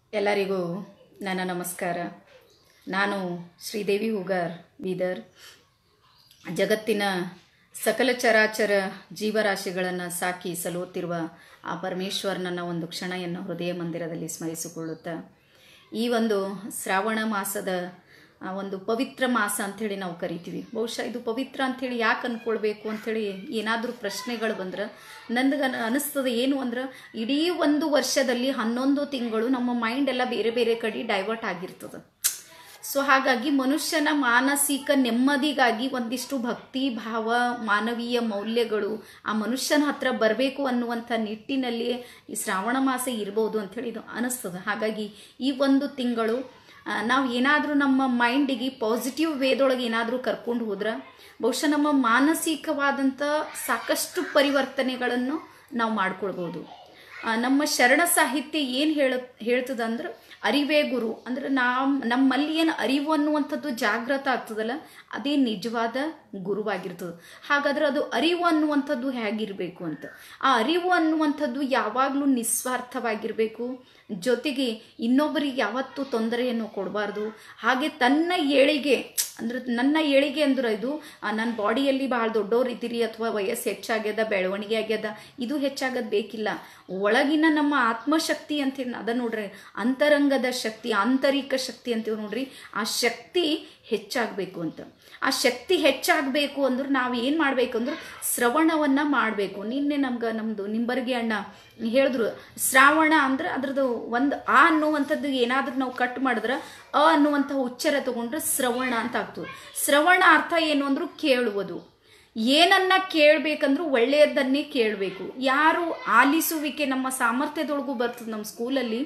ಎಲ್ಲರಿಗೂ ನನ್ನ ನಮಸ್ಕಾರ. ನಾನು ಶ್ರೀದೇವಿ ಹೂಗಾರ್ ಬೀದರ್. ಜಗತ್ತಿನ ಸಕಲ ಚರಾಚರ ಜೀವರಾಶಿಗಳನ್ನು ಸಾಕಿ ಸಲುತ್ತಿರುವ ಆ ಪರಮೇಶ್ವರನನ್ನು ಒಂದು ಕ್ಷಣವನ್ನು ಹೃದಯ ಮಂದಿರದಲ್ಲಿ ಸ್ಮರಿಸಿಕೊಳ್ಳುತ್ತಾ, ಈ ಒಂದು ಶ್ರಾವಣ ಮಾಸದ ಒಂದು ಪವಿತ್ರ ಮಾಸ ಅಂಥೇಳಿ ನಾವು ಕರಿತೀವಿ. ಬಹುಶಃ ಇದು ಪವಿತ್ರ ಅಂಥೇಳಿ ಯಾಕೆ ಅಂದ್ಕೊಳ್ಬೇಕು ಅಂಥೇಳಿ ಏನಾದರೂ ಪ್ರಶ್ನೆಗಳು ಬಂದ್ರೆ ನನಗೆ ಅನಿಸ್ತದೆ ಏನು ಅಂದ್ರೆ, ಇಡೀ ಒಂದು ವರ್ಷದಲ್ಲಿ 11 ತಿಂಗಳು ನಮ್ಮ ಮೈಂಡ್ ಎಲ್ಲ ಬೇರೆ ಬೇರೆ ಕಡೆ ಡೈವರ್ಟ್ ಆಗಿರ್ತದೆ. ಸೊ ಹಾಗಾಗಿ ಮನುಷ್ಯನ ಮಾನಸಿಕ ನೆಮ್ಮದಿಗಾಗಿ ಒಂದಿಷ್ಟು ಭಕ್ತಿ ಭಾವ, ಮಾನವೀಯ ಮೌಲ್ಯಗಳು ಆ ಮನುಷ್ಯನ ಹತ್ರ ಬರಬೇಕು ಅನ್ನುವಂಥ ನಿಟ್ಟಿನಲ್ಲಿ ಈ ಶ್ರಾವಣ ಮಾಸ ಇರ್ಬೋದು ಅಂಥೇಳಿ ಇದು ಅನಿಸ್ತದೆ. ಹಾಗಾಗಿ ಈ ಒಂದು ತಿಂಗಳು ನಾವು ಏನಾದರೂ ನಮ್ಮ ಮೈಂಡಿಗೆ ಪಾಸಿಟಿವ್ ವೇದೊಳಗೆ ಏನಾದರೂ ಕರ್ಕೊಂಡು ಹೋದ್ರೆ ಬಹುಶಃ ನಮ್ಮ ಮಾನಸಿಕವಾದಂಥ ಸಾಕಷ್ಟು ಪರಿವರ್ತನೆಗಳನ್ನು ನಾವು ಮಾಡ್ಕೊಳ್ಬೋದು. ನಮ್ಮ ಶರಣ ಸಾಹಿತ್ಯ ಏನು ಹೇಳ್ತದಂದ್ರೆ, ಅರಿವೇ ಗುರು ಅಂದ್ರೆ ನಮ್ಮಲ್ಲಿ ಏನು ಅರಿವು ಅನ್ನುವಂಥದ್ದು ಜಾಗೃತ ಆಗ್ತದಲ್ಲ, ಅದೇ ನಿಜವಾದ ಗುರುವಾಗಿರ್ತದೆ. ಹಾಗಾದ್ರೆ ಅದು ಅರಿವು ಅನ್ನುವಂಥದ್ದು ಹೇಗಿರಬೇಕು ಅಂತ, ಆ ಅರಿವು ಅನ್ನುವಂಥದ್ದು ಯಾವಾಗಲೂ ನಿಸ್ವಾರ್ಥವಾಗಿರಬೇಕು. ಜೊತೆಗೆ ಇನ್ನೊಬ್ಬರಿಗೆ ಯಾವತ್ತೂ ತೊಂದರೆಯನ್ನು ಕೊಡಬಾರ್ದು. ಹಾಗೆ ತನ್ನ ಏಳಿಗೆ ಅಂದ್ರೆ, ನನ್ನ ಏಳಿಗೆ ಅಂದ್ರೆ ಇದು ನನ್ನ ಬಾಡಿಯಲ್ಲಿ ಭಾಳ ದೊಡ್ಡವ್ರು ಇದ್ದೀರಿ ಅಥವಾ ವಯಸ್ಸು ಹೆಚ್ಚಾಗ್ಯದ, ಬೆಳವಣಿಗೆ ಆಗ್ಯದ, ಇದು ಹೆಚ್ಚಾಗದು ಬೇಕಿಲ್ಲ. ಒಳಗಿನ ನಮ್ಮ ಆತ್ಮಶಕ್ತಿ ಅಂತೀವಿ ಅದ ನೋಡ್ರಿ, ಅಂತರಂಗದ ಶಕ್ತಿ, ಆಂತರಿಕ ಶಕ್ತಿ ಅಂತೀವಿ ನೋಡ್ರಿ, ಆ ಶಕ್ತಿ ಹೆಚ್ಚಾಗಬೇಕು ಅಂತ. ಆ ಶಕ್ತಿ ಹೆಚ್ಚಾಗಬೇಕು ಅಂದ್ರೆ ನಾವು ಏನು ಮಾಡಬೇಕು ಅಂದ್ರೆ ಶ್ರವಣವನ್ನು ಮಾಡಬೇಕು. ನಿನ್ನೆ ನಮ್ಮದು ನಿಂಬರ್ಗಿ ಅಣ್ಣ ಹೇಳಿದ್ರು, ಶ್ರಾವಣ ಅಂದ್ರೆ ಅದ್ರದ್ದು ಒಂದು ಆ ಅನ್ನುವಂಥದ್ದು ಏನಾದ್ರೂ ನಾವು ಕಟ್ ಮಾಡಿದ್ರೆ ಅ ಅನ್ನುವಂಥ ಉಚ್ಚಾರ ತಗೊಂಡ್ರೆ ಶ್ರವಣ ಅಂತ ಆಗ್ತದೆ. ಶ್ರವಣ ಅರ್ಥ ಏನು ಅಂದ್ರೂ ಕೇಳುವುದು. ಏನನ್ನ ಕೇಳಬೇಕಂದ್ರೂ ಒಳ್ಳೆಯದನ್ನೇ ಕೇಳಬೇಕು. ಯಾರು ಆಲಿಸುವಿಕೆ ನಮ್ಮ ಸಾಮರ್ಥ್ಯದೊಳಗೂ ಬರ್ತದೆ. ನಮ್ಮ ಸ್ಕೂಲಲ್ಲಿ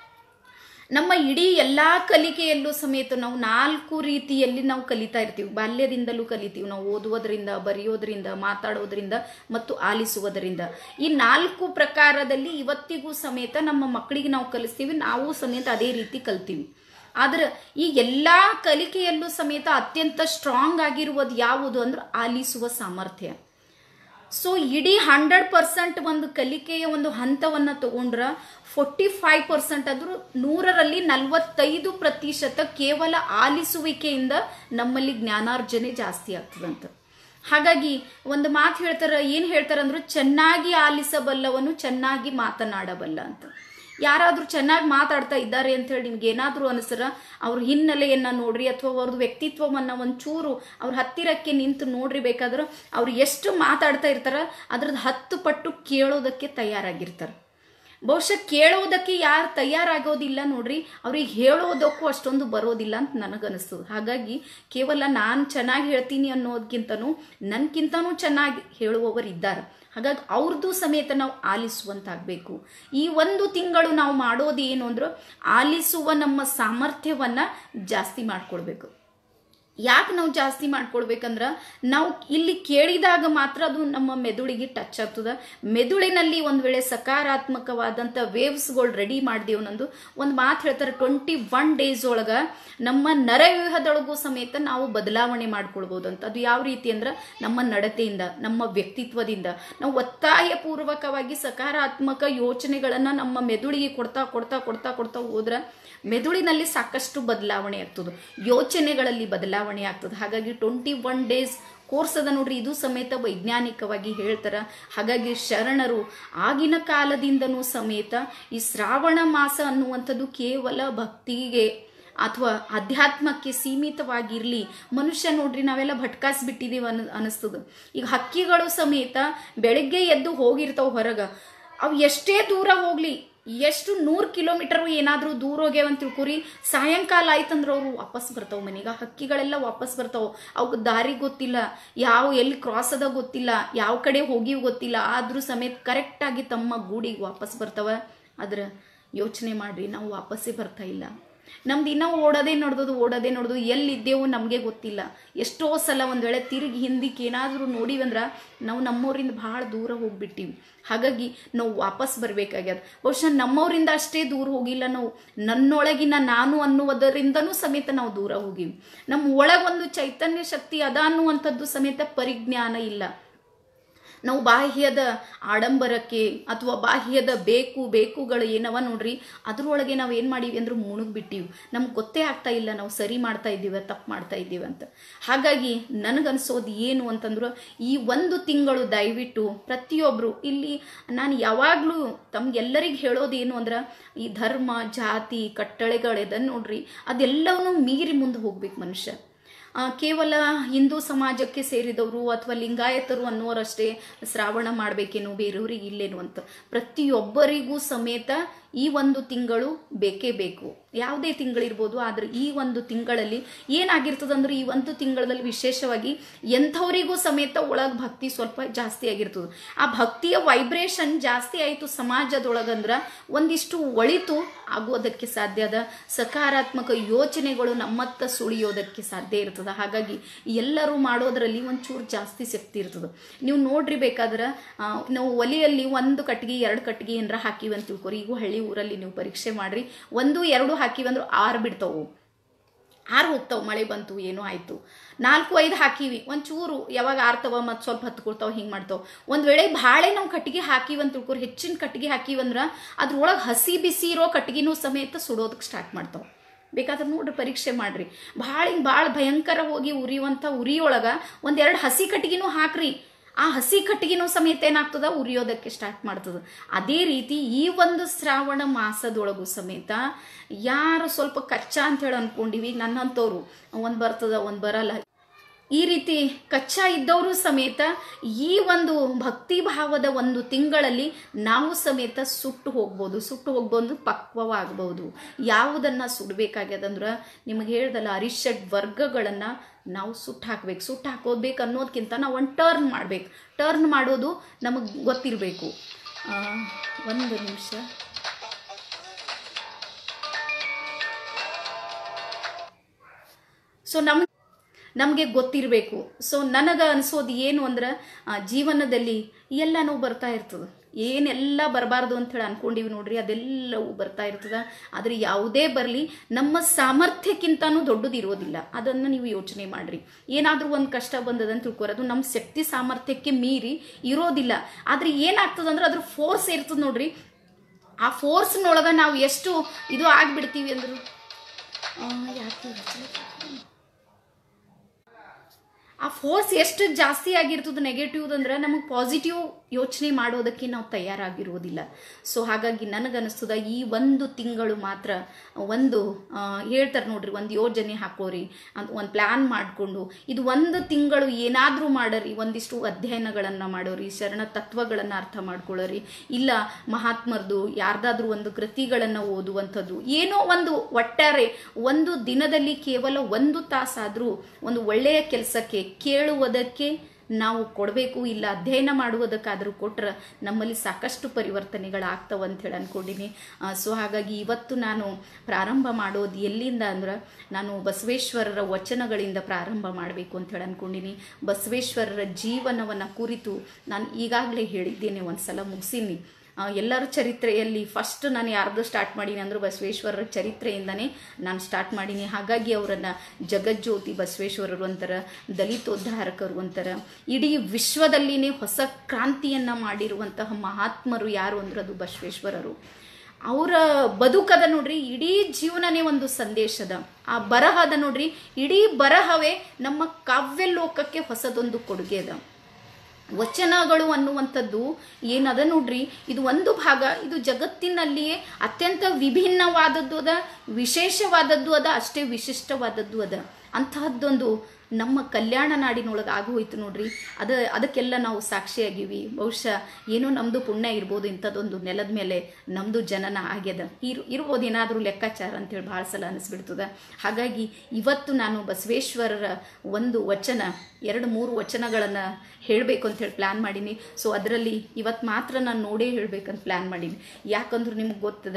ನಮ್ಮ ಇಡೀ ಎಲ್ಲ ಕಲಿಕೆಯಲ್ಲೂ ಸಮೇತ ನಾವು 4 ರೀತಿಯಲ್ಲಿ ನಾವು ಕಲಿತಾ ಇರ್ತೀವಿ. ಬಾಲ್ಯದಿಂದಲೂ ಕಲಿತೀವಿ ನಾವು, ಓದುವುದರಿಂದ, ಬರೆಯೋದ್ರಿಂದ, ಮಾತಾಡೋದ್ರಿಂದ ಮತ್ತು ಆಲಿಸುವುದರಿಂದ. ಈ 4 ಪ್ರಕಾರದಲ್ಲಿ ಇವತ್ತಿಗೂ ಸಮೇತ ನಮ್ಮ ಮಕ್ಕಳಿಗೆ ನಾವು ಕಲಿಸ್ತೀವಿ, ನಾವು ಸಮೇತ ಅದೇ ರೀತಿ ಕಲ್ತೀವಿ. ಆದ್ರೆ ಈ ಎಲ್ಲ ಕಲಿಕೆಯಲ್ಲೂ ಸಮೇತ ಅತ್ಯಂತ ಸ್ಟ್ರಾಂಗ್ ಆಗಿರುವುದು ಯಾವುದು ಅಂದ್ರೆ ಆಲಿಸುವ ಸಾಮರ್ಥ್ಯ. ಸೊ ಇಡೀ 100% ಒಂದು ಕಲಿಕೆಯ ಒಂದು ಹಂತವನ್ನು ತಗೊಂಡ್ರೆ 45% ಆದರೂ 100ರಲ್ಲಿ 45% ಕೇವಲ ಆಲಿಸುವಿಕೆಯಿಂದ ನಮ್ಮಲ್ಲಿ ಜ್ಞಾನಾರ್ಜನೆ ಜಾಸ್ತಿ ಆಗ್ತದಂತ. ಹಾಗಾಗಿ ಒಂದು ಮಾತು ಹೇಳ್ತಾರೆ, ಏನು ಹೇಳ್ತಾರಂದ್ರೆ, ಚೆನ್ನಾಗಿ ಆಲಿಸಬಲ್ಲವನು ಚೆನ್ನಾಗಿ ಮಾತನಾಡಬಲ್ಲ ಅಂತ. ಯಾರಾದರೂ ಚೆನ್ನಾಗಿ ಮಾತಾಡ್ತಾ ಇದ್ದಾರೆ ಅಂತ ಹೇಳಿ ನಿಮ್ಗೆ ಏನಾದರೂ ಅನಿಸ್ರ, ಅವ್ರ ಹಿನ್ನೆಲೆಯನ್ನು ನೋಡ್ರಿ ಅಥವಾ ಅವ್ರದ್ದು ವ್ಯಕ್ತಿತ್ವವನ್ನು ಒಂಚೂರು ಅವ್ರ ಹತ್ತಿರಕ್ಕೆ ನಿಂತು ನೋಡ್ರಿ. ಬೇಕಾದ್ರೆ ಅವ್ರು ಎಷ್ಟು ಮಾತಾಡ್ತಾ ಇರ್ತಾರ ಅದ್ರದ್ದು 10 ಪಟ್ಟು ಕೇಳೋದಕ್ಕೆ ತಯಾರಾಗಿರ್ತಾರೆ. ಬಹುಶಃ ಕೇಳೋದಕ್ಕೆ ಯಾರು ತಯಾರಾಗೋದಿಲ್ಲ ನೋಡ್ರಿ, ಅವ್ರಿಗೆ ಹೇಳೋದಕ್ಕೂ ಅಷ್ಟೊಂದು ಬರೋದಿಲ್ಲ ಅಂತ ನನಗನ್ನಿಸ್ತದೆ. ಹಾಗಾಗಿ ಕೇವಲ ನಾನು ಚೆನ್ನಾಗಿ ಹೇಳ್ತೀನಿ ಅನ್ನೋದಕ್ಕಿಂತನೂ ನನ್ಗಿಂತನೂ ಚೆನ್ನಾಗಿ ಹೇಳುವವರು ಇದ್ದಾರೆ. ಹಾಗಾಗಿ ಅವ್ರದ್ದು ಸಮೇತ ನಾವು ಆಲಿಸುವಂತಾಗಬೇಕು. ಈ ಒಂದು ತಿಂಗಳು ನಾವು ಮಾಡೋದು ಏನು ಅಂದ್ರೆ ಆಲಿಸುವ ನಮ್ಮ ಸಾಮರ್ಥ್ಯವನ್ನು ಜಾಸ್ತಿ ಮಾಡ್ಕೊಳ್ಬೇಕು. ಯಾಕೆ ನಾವು ಜಾಸ್ತಿ ಮಾಡ್ಕೊಳ್ಬೇಕಂದ್ರೆ, ನಾವು ಇಲ್ಲಿ ಕೇಳಿದಾಗ ಮಾತ್ರ ಅದು ನಮ್ಮ ಮೆದುಳಿಗೆ ಟಚ್ ಆಗ್ತದೆ. ಮೆದುಳಿನಲ್ಲಿ ಒಂದು ವೇಳೆ ಸಕಾರಾತ್ಮಕವಾದಂಥ ವೇವ್ಸ್ಗಳು ರೆಡಿ ಮಾಡಿದೆವು ನಂದು ಒಂದು ಮಾತು ಹೇಳ್ತಾರೆ, 21 ಡೇಸ್ ಒಳಗೆ ನಮ್ಮ ನರವ್ಯೂಹದೊಳಗೂ ಸಮೇತ ನಾವು ಬದಲಾವಣೆ ಮಾಡ್ಕೊಳ್ಬೋದು ಅಂತ. ಅದು ಯಾವ ರೀತಿ ಅಂದ್ರೆ, ನಮ್ಮ ನಡತೆಯಿಂದ, ನಮ್ಮ ವ್ಯಕ್ತಿತ್ವದಿಂದ ನಾವು ಒತ್ತಾಯಪೂರ್ವಕವಾಗಿ ಸಕಾರಾತ್ಮಕ ಯೋಚನೆಗಳನ್ನು ನಮ್ಮ ಮೆದುಳಿಗೆ ಕೊಡ್ತಾ ಕೊಡ್ತಾ ಕೊಡ್ತಾ ಕೊಡ್ತಾ ಹೋದ್ರೆ ಮೆದುಳಿನಲ್ಲಿ ಸಾಕಷ್ಟು ಬದಲಾವಣೆ ಆಗ್ತದೆ, ಯೋಚನೆಗಳಲ್ಲಿ ಬದಲಾವಣೆ ಆಗ್ತದೆ. ಹಾಗಾಗಿ 21 ಡೇಸ್ ಕೋರ್ಸ್ ಅದ ನೋಡ್ರಿ, ಇದು ಸಮೇತ ವೈಜ್ಞಾನಿಕವಾಗಿ ಹೇಳ್ತಾರೆ. ಹಾಗಾಗಿ ಶರಣರು ಆಗಿನ ಕಾಲದಿಂದನೂ ಸಮೇತ ಈ ಶ್ರಾವಣ ಮಾಸ ಅನ್ನುವಂಥದ್ದು ಕೇವಲ ಭಕ್ತಿಗೆ ಅಥವಾ ಅಧ್ಯಾತ್ಮಕ್ಕೆ ಸೀಮಿತವಾಗಿರಲಿ. ಮನುಷ್ಯ ನೋಡ್ರಿ ನಾವೆಲ್ಲ ಭಟ್ಕಾಸ್ಬಿಟ್ಟಿದ್ದೀವಿ ಅನಿಸ್ತದೆ. ಈಗ ಹಕ್ಕಿಗಳು ಸಮೇತ ಬೆಳಗ್ಗೆ ಎದ್ದು ಹೋಗಿರ್ತಾವೆ ಹೊರಗೆ, ಅವು ಎಷ್ಟೇ ದೂರ ಹೋಗ್ಲಿ, ಎಷ್ಟು 100 ಕಿಲೋಮೀಟರ್ ಏನಾದರೂ ದೂರ ಹೋಗ್ಯಾವಂತ ತಿಳ್ಕೊರಿ, ಸಾಯಂಕಾಲ ಆಯ್ತಂದ್ರೆ ಅವರು ವಾಪಸ್ ಬರ್ತಾವೆ ಮನೆಗೆ. ಹಕ್ಕಿಗಳೆಲ್ಲ ವಾಪಸ್ ಬರ್ತಾವೆ. ಅವಕ್ಕೆ ದಾರಿ ಗೊತ್ತಿಲ್ಲ, ಎಲ್ಲಿ ಕ್ರಾಸ್ ಅದ ಗೊತ್ತಿಲ್ಲ, ಯಾವ ಕಡೆ ಹೋಗಿವು ಗೊತ್ತಿಲ್ಲ, ಆದರೂ ಸಮೇತ ಕರೆಕ್ಟಾಗಿ ತಮ್ಮ ಗೂಡಿಗೆ ವಾಪಸ್ ಬರ್ತಾವೆ. ಆದ್ರೆ ಯೋಚನೆ ಮಾಡ್ರಿ, ನಾವು ವಾಪಸ್ಸೇ ಬರ್ತಾ ಇಲ್ಲ. ನಮ್ದು ಇನ್ನೂ ಓಡೋದೇ ನೋಡ್ದು ಎಲ್ಲಿದ್ದೇವು ನಮಗೆ ಗೊತ್ತಿಲ್ಲ. ಎಷ್ಟೋ ಸಲ ಒಂದು ವೇಳೆ ತಿರುಗಿ ಹಿಂದಕ್ಕೆ ಏನಾದರೂ ನೋಡಿವಂದ್ರೆ ನಾವು ನಮ್ಮವರಿಂದ ಭಾಳ ದೂರ ಹೋಗ್ಬಿಟ್ಟಿವಿ. ಹಾಗಾಗಿ ನಾವು ವಾಪಸ್ ಬರಬೇಕಾಗ್ಯದ. ಬಹುಶಃ ನಮ್ಮವರಿಂದ ಅಷ್ಟೇ ದೂರ ಹೋಗಿಲ್ಲ, ನಾವು ನನ್ನೊಳಗಿನ ನಾನು ಅನ್ನುವುದರಿಂದನೂ ಸಮೇತ ನಾವು ದೂರ ಹೋಗಿವಿ. ನಮ್ಮ ಒಳಗೊಂದು ಚೈತನ್ಯ ಶಕ್ತಿ ಅದ ಅನ್ನುವಂಥದ್ದು ಸಮೇತ ಪರಿಜ್ಞಾನ ಇಲ್ಲ. ನಾವು ಬಾಹ್ಯದ ಆಡಂಬರಕ್ಕೆ ಅಥವಾ ಬಾಹ್ಯದ ಬೇಕುಗಳು ಏನವ ನೋಡ್ರಿ, ಅದ್ರೊಳಗೆ ನಾವು ಏನು ಮಾಡೀವಿ ಅಂದ್ರೆ ಮುಳುಗ್ಬಿಟ್ಟಿವಿ. ನಮ್ಗೆ ಗೊತ್ತೇ ಆಗ್ತಾ ಇಲ್ಲ ನಾವು ಸರಿ ಮಾಡ್ತಾ ಇದ್ದೀವಿ ತಪ್ಪು ಮಾಡ್ತಾ ಇದ್ದೀವಿ ಅಂತ. ಹಾಗಾಗಿ ನನಗನ್ಸೋದು ಏನು ಅಂತಂದ್ರೆ, ಈ ಒಂದು ತಿಂಗಳು ದಯವಿಟ್ಟು ಪ್ರತಿಯೊಬ್ಬರು ಇಲ್ಲಿ ನಾನು ಯಾವಾಗಲೂ ತಮ್ಗೆಲ್ಲರಿಗೆ ಹೇಳೋದು ಏನು ಅಂದ್ರೆ, ಈ ಧರ್ಮ ಜಾತಿ ಕಟ್ಟಳೆಗಳಿದನ್ನು ನೋಡ್ರಿ, ಅದೆಲ್ಲವನ್ನೂ ಮೀರಿ ಮುಂದೆ ಹೋಗ್ಬೇಕು ಮನುಷ್ಯ. ಕೇವಲ ಹಿಂದೂ ಸಮಾಜಕ್ಕೆ ಸೇರಿದವರು ಅಥವಾ ಲಿಂಗಾಯತರು ಅನ್ನೋರಷ್ಟೇ ಶ್ರಾವಣ ಮಾಡಬೇಕೇನು, ಬೇರೆಯವ್ರಿಗೆ ಇಲ್ಲೇನು ಅಂತ. ಪ್ರತಿಯೊಬ್ಬರಿಗೂ ಸಮೇತ ಈ ಒಂದು ತಿಂಗಳು ಬೇಕೇ ಬೇಕು. ಯಾವುದೇ ತಿಂಗಳಿರ್ಬೋದು, ಆದರೆ ಈ ಒಂದು ತಿಂಗಳಲ್ಲಿ ಏನಾಗಿರ್ತದಂದ್ರೆ, ಈ ಒಂದು ತಿಂಗಳಲ್ಲಿ ವಿಶೇಷವಾಗಿ ಎಂಥವರಿಗೂ ಸಮೇತ ಒಳಗೆ ಭಕ್ತಿ ಸ್ವಲ್ಪ ಜಾಸ್ತಿ ಆಗಿರ್ತದೆ. ಆ ಭಕ್ತಿಯ ವೈಬ್ರೇಷನ್ ಜಾಸ್ತಿ ಆಯಿತು ಸಮಾಜದೊಳಗಂದ್ರೆ ಒಂದಿಷ್ಟು ಒಳಿತು ಆಗೋದಕ್ಕೆ ಸಾಧ್ಯ ಅದ. ಸಕಾರಾತ್ಮಕ ಯೋಚನೆಗಳು ನಮ್ಮತ್ತ ಸುಳಿಯೋದಕ್ಕೆ ಸಾಧ್ಯ ಇರ್ತದೆ. ಹಾಗಾಗಿ ಎಲ್ಲರೂ ಮಾಡೋದ್ರಲ್ಲಿ ಒಂಚೂರು ಜಾಸ್ತಿ ಶಕ್ತಿ ಇರ್ತದೆ. ನೀವು ನೋಡ್ರಿ, ಬೇಕಾದ್ರೆ ನಾವು ಒಲೆಯಲ್ಲಿ 1 ಕಟ್ಟಿಗೆ 2 ಕಟ್ಟಿಗೆ ಏನಾರ ಹಾಕಿವಿ ಅಂತ ತಿಳ್ಕೊರಿ. ಈಗ ಹಳ್ಳಿ ಊರಲ್ಲಿ ನೀವು ಪರೀಕ್ಷೆ ಮಾಡ್ರಿ, 1 2 ಹಾಕಿವಂದ್ರೆ 6 ಬಿಡ್ತಾವು, 6 ಹೋಗ್ತಾವೆ. ಮಳೆ ಬಂತು ಏನೋ ಆಯಿತು. 4 5 ಹಾಕಿವಿ, ಒಂಚೂರು ಯಾವಾಗ ಆರ್ತವ ಮತ್ತು ಸ್ವಲ್ಪ ಹತ್ಕೊಳ್ತಾವೆ, ಹಿಂಗೆ ಮಾಡ್ತಾವೆ. ಒಂದು ವೇಳೆ ಭಾಳ ನಾವು ಕಟ್ಟಿಗೆ ಹಾಕಿವಂತ ತಿಳ್ಕೊರಿ, ಹೆಚ್ಚಿನ ಕಟ್ಟಿಗೆ ಹಾಕಿವಂದ್ರೆ ಅದ್ರೊಳಗೆ ಹಸಿ ಬಿಸಿ ಇರೋ ಕಟ್ಟಿಗೆನೂ ಸಮೇತ ಸುಡೋದಕ್ಕೆ ಸ್ಟಾರ್ಟ್ ಮಾಡ್ತಾವೆ. ಬೇಕಾದ್ರೆ ನೋಡ್ರಿ, ಪರೀಕ್ಷೆ ಮಾಡ್ರಿ. ಭಾಳ ಭಯಂಕರ ಹೋಗಿ ಉರಿಯುವಂಥ ಉರಿಯೊಳಗೆ 1 2 ಹಸಿ ಕಟ್ಟಿಗೆನೂ ಹಾಕ್ರಿ, ಆ ಹಸಿ ಕಟ್ಟಿಗೆನೂ ಸಮೇತ ಏನಾಗ್ತದ, ಉರಿಯೋದಕ್ಕೆ ಸ್ಟಾರ್ಟ್ ಮಾಡ್ತದೆ. ಅದೇ ರೀತಿ ಈ ಒಂದು ಶ್ರಾವಣ ಮಾಸದೊಳಗೂ ಸಮೇತ ಯಾರು ಸ್ವಲ್ಪ ಕಚ್ಚಾ ಅಂತ ಹೇಳಿ ಅನ್ಕೊಂಡಿವಿ, ನನ್ನಂಥವ್ರು ಒಂದು ಬರ್ತದ ಒಂದು ಬರಲ್ಲ, ಈ ರೀತಿ ಕಚ್ಚಾ ಇದ್ದವರು ಸಮೇತ ಈ ಒಂದು ಭಕ್ತಿ ಭಾವದ ಒಂದು ತಿಂಗಳಲ್ಲಿ ನಾವು ಸಮೇತ ಸುಟ್ಟು ಹೋಗ್ಬೋದು, ಪಕ್ವವಾಗಬಹುದು. ಯಾವುದನ್ನು ಸುಡಬೇಕಾಗ್ಯದಂದ್ರೆ, ನಿಮಗೆ ಹೇಳ್ದಲ್ಲ, ಅರಿಷಡ್ ವರ್ಗಗಳನ್ನು ನಾವು ಸುಟ್ಟು ಹಾಕೋಬೇಕು ಅನ್ನೋದಕ್ಕಿಂತ ನಾವು ಒಂದು ಟರ್ನ್ ಮಾಡೋದು ನಮಗೆ ಗೊತ್ತಿರಬೇಕು. 1 ನಿಮಿಷ. ಸೊ ನಮಗೆ ಗೊತ್ತಿರಬೇಕು. ಸೊ ನನಗೆ ಅನಿಸೋದು ಏನು ಅಂದ್ರೆ, ಜೀವನದಲ್ಲಿ ಎಲ್ಲನೂ ಬರ್ತಾ ಇರ್ತದೆ. ಏನೆಲ್ಲ ಬರಬಾರ್ದು ಅಂಥೇಳಿ ಅನ್ಕೊಂಡಿವಿ ನೋಡ್ರಿ, ಅದೆಲ್ಲವೂ ಬರ್ತಾ ಇರ್ತದೆ. ಆದರೆ ಯಾವುದೇ ಬರಲಿ ನಮ್ಮ ಸಾಮರ್ಥ್ಯಕ್ಕಿಂತನೂ ದೊಡ್ಡದು ಇರೋದಿಲ್ಲ. ಅದನ್ನು ನೀವು ಯೋಚನೆ ಮಾಡಿರಿ. ಏನಾದರೂ ಒಂದು ಕಷ್ಟ ಬಂದದಂತ ತಿಳ್ಕೊರಿ, ಅದು ನಮ್ಮ ಶಕ್ತಿ ಸಾಮರ್ಥ್ಯಕ್ಕೆ ಮೀರಿ ಇರೋದಿಲ್ಲ. ಆದರೆ ಏನಾಗ್ತದಂದ್ರೆ ಅದ್ರ ಫೋರ್ಸ್ ಇರ್ತದೆ ನೋಡ್ರಿ. ಆ ಫೋರ್ಸ್ನೊಳಗೆ ನಾವು ಎಷ್ಟು ಇದು ಆಗಿಬಿಡ್ತೀವಿ ಅಂದ್ರು ಆ ಫೋರ್ಸ್ ಎಷ್ಟು ಜಾಸ್ತಿ ಆಗಿರ್ತದೆ ನೆಗೆಟಿವ್ ಅಂದ್ರೆ, ನಮಗೆ ಪಾಸಿಟಿವ್ ಯೋಚನೆ ಮಾಡೋದಕ್ಕೆ ನಾವು ತಯಾರಾಗಿರೋದಿಲ್ಲ. ಸೊ ಹಾಗಾಗಿ ನನಗನ್ನಿಸ್ತದ ಈ ಒಂದು ತಿಂಗಳು ಮಾತ್ರ ಒಂದು ಹೇಳ್ತಾರೆ ನೋಡ್ರಿ, ಒಂದು ಯೋಜನೆ ಹಾಕೋರಿ ಅಂತ ಒಂದು ಪ್ಲ್ಯಾನ್ ಮಾಡಿಕೊಂಡು ಇದು 1 ತಿಂಗಳು ಏನಾದರೂ ಮಾಡರಿ, ಒಂದಿಷ್ಟು ಅಧ್ಯಯನಗಳನ್ನು ಮಾಡೋರಿ, ಶರಣ ತತ್ವಗಳನ್ನು ಅರ್ಥ ಮಾಡ್ಕೊಳ್ಳೋರಿ, ಇಲ್ಲ ಮಹಾತ್ಮರದು ಯಾರ್ದಾದ್ರೂ ಒಂದು ಕೃತಿಗಳನ್ನು ಓದುವಂಥದ್ದು, ಏನೋ ಒಂದು ಒಟ್ಟಾರೆ ಒಂದು ದಿನದಲ್ಲಿ ಕೇವಲ 1 ತಾಸಾದರೂ ಒಂದು ಒಳ್ಳೆಯ ಕೆಲಸಕ್ಕೆ ಕೇಳುವುದಕ್ಕೆ ನಾವು ಕೊಡಬೇಕು. ಇಲ್ಲ ಅಧ್ಯಯನ ಮಾಡುವುದಕ್ಕಾದರೂ ಕೊಟ್ಟರೆ ನಮ್ಮಲ್ಲಿ ಸಾಕಷ್ಟು ಪರಿವರ್ತನೆಗಳಾಗ್ತವೆ ಅಂತ ಹೇಳಿ ಅಂದ್ಕೊಂಡಿನಿ. ಸೊ ಹಾಗಾಗಿ ಇವತ್ತು ನಾನು ಪ್ರಾರಂಭ ಮಾಡೋದು ಎಲ್ಲಿಂದ ಅಂದ್ರೆ, ನಾನು ಬಸವೇಶ್ವರರ ವಚನಗಳಿಂದ ಪ್ರಾರಂಭ ಮಾಡಬೇಕು ಅಂತ ಹೇಳಿ ಅಂದ್ಕೊಂಡಿನಿ. ಬಸವೇಶ್ವರರ ಜೀವನವನ್ನು ಕುರಿತು ನಾನು ಈಗಾಗಲೇ ಹೇಳಿದ್ದೇನೆ, ಒಂದು ಸಲ ಮುಗಿಸೀನಿ. ಎಲ್ಲರ ಚರಿತ್ರೆಯಲ್ಲಿ ಫಸ್ಟ್ ನಾನು ಯಾರ್ದು ಸ್ಟಾರ್ಟ್ ಮಾಡೀನಿ ಅಂದ್ರೆ ಬಸವೇಶ್ವರರ ಚರಿತ್ರೆಯಿಂದನೇ ನಾನು ಸ್ಟಾರ್ಟ್ ಮಾಡೀನಿ. ಹಾಗಾಗಿ ಅವರನ್ನು ಜಗಜ್ಯೋತಿ ಬಸವೇಶ್ವರರು ಅಂತಾರೆ, ದಲಿತೋದ್ಧಾರಕರು ಅಂತಾರೆ. ಇಡೀ ವಿಶ್ವದಲ್ಲಿನೇ ಹೊಸ ಕ್ರಾಂತಿಯನ್ನು ಮಾಡಿರುವಂತಹ ಮಹಾತ್ಮರು ಯಾರು ಅಂದ್ರೆ ಅದು ಬಸವೇಶ್ವರರು. ಅವರ ಬದುಕದ ನೋಡ್ರಿ, ಇಡೀ ಜೀವನನೇ ಒಂದು ಸಂದೇಶದ. ಆ ಬರಹದ ನೋಡ್ರಿ, ಇಡೀ ಬರಹವೇ ನಮ್ಮ ಕಾವ್ಯ ಲೋಕಕ್ಕೆ ಹೊಸದೊಂದು ಕೊಡುಗೆ ಅದ. ವಚನಗಳು ಅನ್ನುವಂಥದ್ದು ಏನದ ನೋಡ್ರಿ, ಇದು ಒಂದು ಭಾಗ, ಇದು ಜಗತ್ತಿನಲ್ಲಿಯೇ ಅತ್ಯಂತ ವಿಭಿನ್ನವಾದದ್ದು ಅದ, ವಿಶೇಷವಾದದ್ದು ಅದ, ಅಷ್ಟೇ ವಿಶಿಷ್ಟವಾದದ್ದು ಅದ. ಅಂತಹದ್ದೊಂದು ನಮ್ಮ ಕಲ್ಯಾಣ ನಾಡಿನೊಳಗೆ ಆಗೋಯ್ತು ನೋಡ್ರಿ. ಅದಕ್ಕೆಲ್ಲ ನಾವು ಸಾಕ್ಷಿಯಾಗಿವಿ. ಬಹುಶಃ ಏನೋ ನಮ್ಮದು ಪುಣ್ಯ ಇರ್ಬೋದು, ಇಂಥದ್ದೊಂದು ನೆಲದ ಮೇಲೆ ನಮ್ಮದು ಜನನ ಆಗ್ಯದ ಇರ್ಬೋದು, ಏನಾದರೂ ಲೆಕ್ಕಾಚಾರ ಅಂತೇಳಿ ಭಾಳ ಸಲ ಅನಿಸ್ಬಿಡ್ತದೆ. ಹಾಗಾಗಿ ಇವತ್ತು ನಾನು ಬಸವೇಶ್ವರರ ಒಂದು ವಚನ 2-3 ವಚನಗಳನ್ನು ಹೇಳಬೇಕು ಅಂಥೇಳಿ ಪ್ಲ್ಯಾನ್ ಮಾಡೀನಿ. ಸೊ ಅದರಲ್ಲಿ ಇವತ್ತು ಮಾತ್ರ ನಾನು ನೋಡೇ ಹೇಳಬೇಕಂತ ಪ್ಲ್ಯಾನ್ ಮಾಡೀನಿ. ಯಾಕಂದ್ರೆ ನಿಮ್ಗೆ ಗೊತ್ತದ,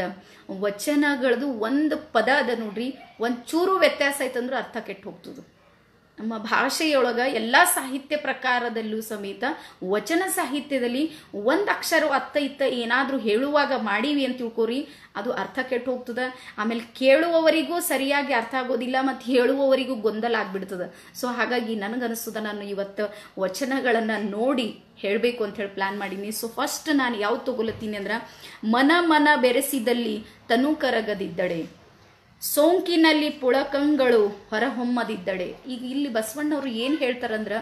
ವಚನಗಳದು ಒಂದು ಪದ ಅದ ನೋಡ್ರಿ, ಒಂದು ಚೂರು ವ್ಯತ್ಯಾಸ ಆಯ್ತಂದ್ರೆ ಅರ್ಥ ಕೆಟ್ಟು ಹೋಗ್ತದೆ. ನಮ್ಮ ಭಾಷೆಯೊಳಗೆ ಎಲ್ಲ ಸಾಹಿತ್ಯ ಪ್ರಕಾರದಲ್ಲೂ ಸಮೇತ ವಚನ ಸಾಹಿತ್ಯದಲ್ಲಿ ಒಂದು ಅಕ್ಷರ ಅತ್ತ ಇತ್ತ ಏನಾದರೂ ಹೇಳುವಾಗ ಮಾಡೀವಿ ಅಂತ ತಿಳ್ಕೊರಿ, ಅದು ಅರ್ಥ ಕೆಟ್ಟು ಹೋಗ್ತದೆ. ಆಮೇಲೆ ಕೇಳುವವರಿಗೂ ಸರಿಯಾಗಿ ಅರ್ಥ ಆಗೋದಿಲ್ಲ ಮತ್ತು ಹೇಳುವವರಿಗೂ ಗೊಂದಲ ಆಗ್ಬಿಡ್ತದೆ. ಸೊ ಹಾಗಾಗಿ ನನಗನ್ನಿಸ್ತದ ನಾನು ಇವತ್ತು ವಚನಗಳನ್ನು ನೋಡಿ ಹೇಳಬೇಕು ಅಂತ ಹೇಳಿ ಪ್ಲ್ಯಾನ್ ಮಾಡೀನಿ. ಸೊ ಫಸ್ಟ್ ನಾನು ಯಾವ್ದು ತಗೊಲತ್ತೀನಿ ಅಂದ್ರೆ, ಮನ ಮನ ಬೆರೆಸಿದಲ್ಲಿ ತನು ಕರಗದಿದ್ದಡೆ, ಸೋಂಕಿನಲ್ಲಿ ಪುಳಕಂಗಳು ಹೊರಹೊಮ್ಮದಿದ್ದಡೆ. ಈಗ ಇಲ್ಲಿ ಬಸವಣ್ಣವರು ಏನು ಹೇಳ್ತಾರಂದ್ರೆ,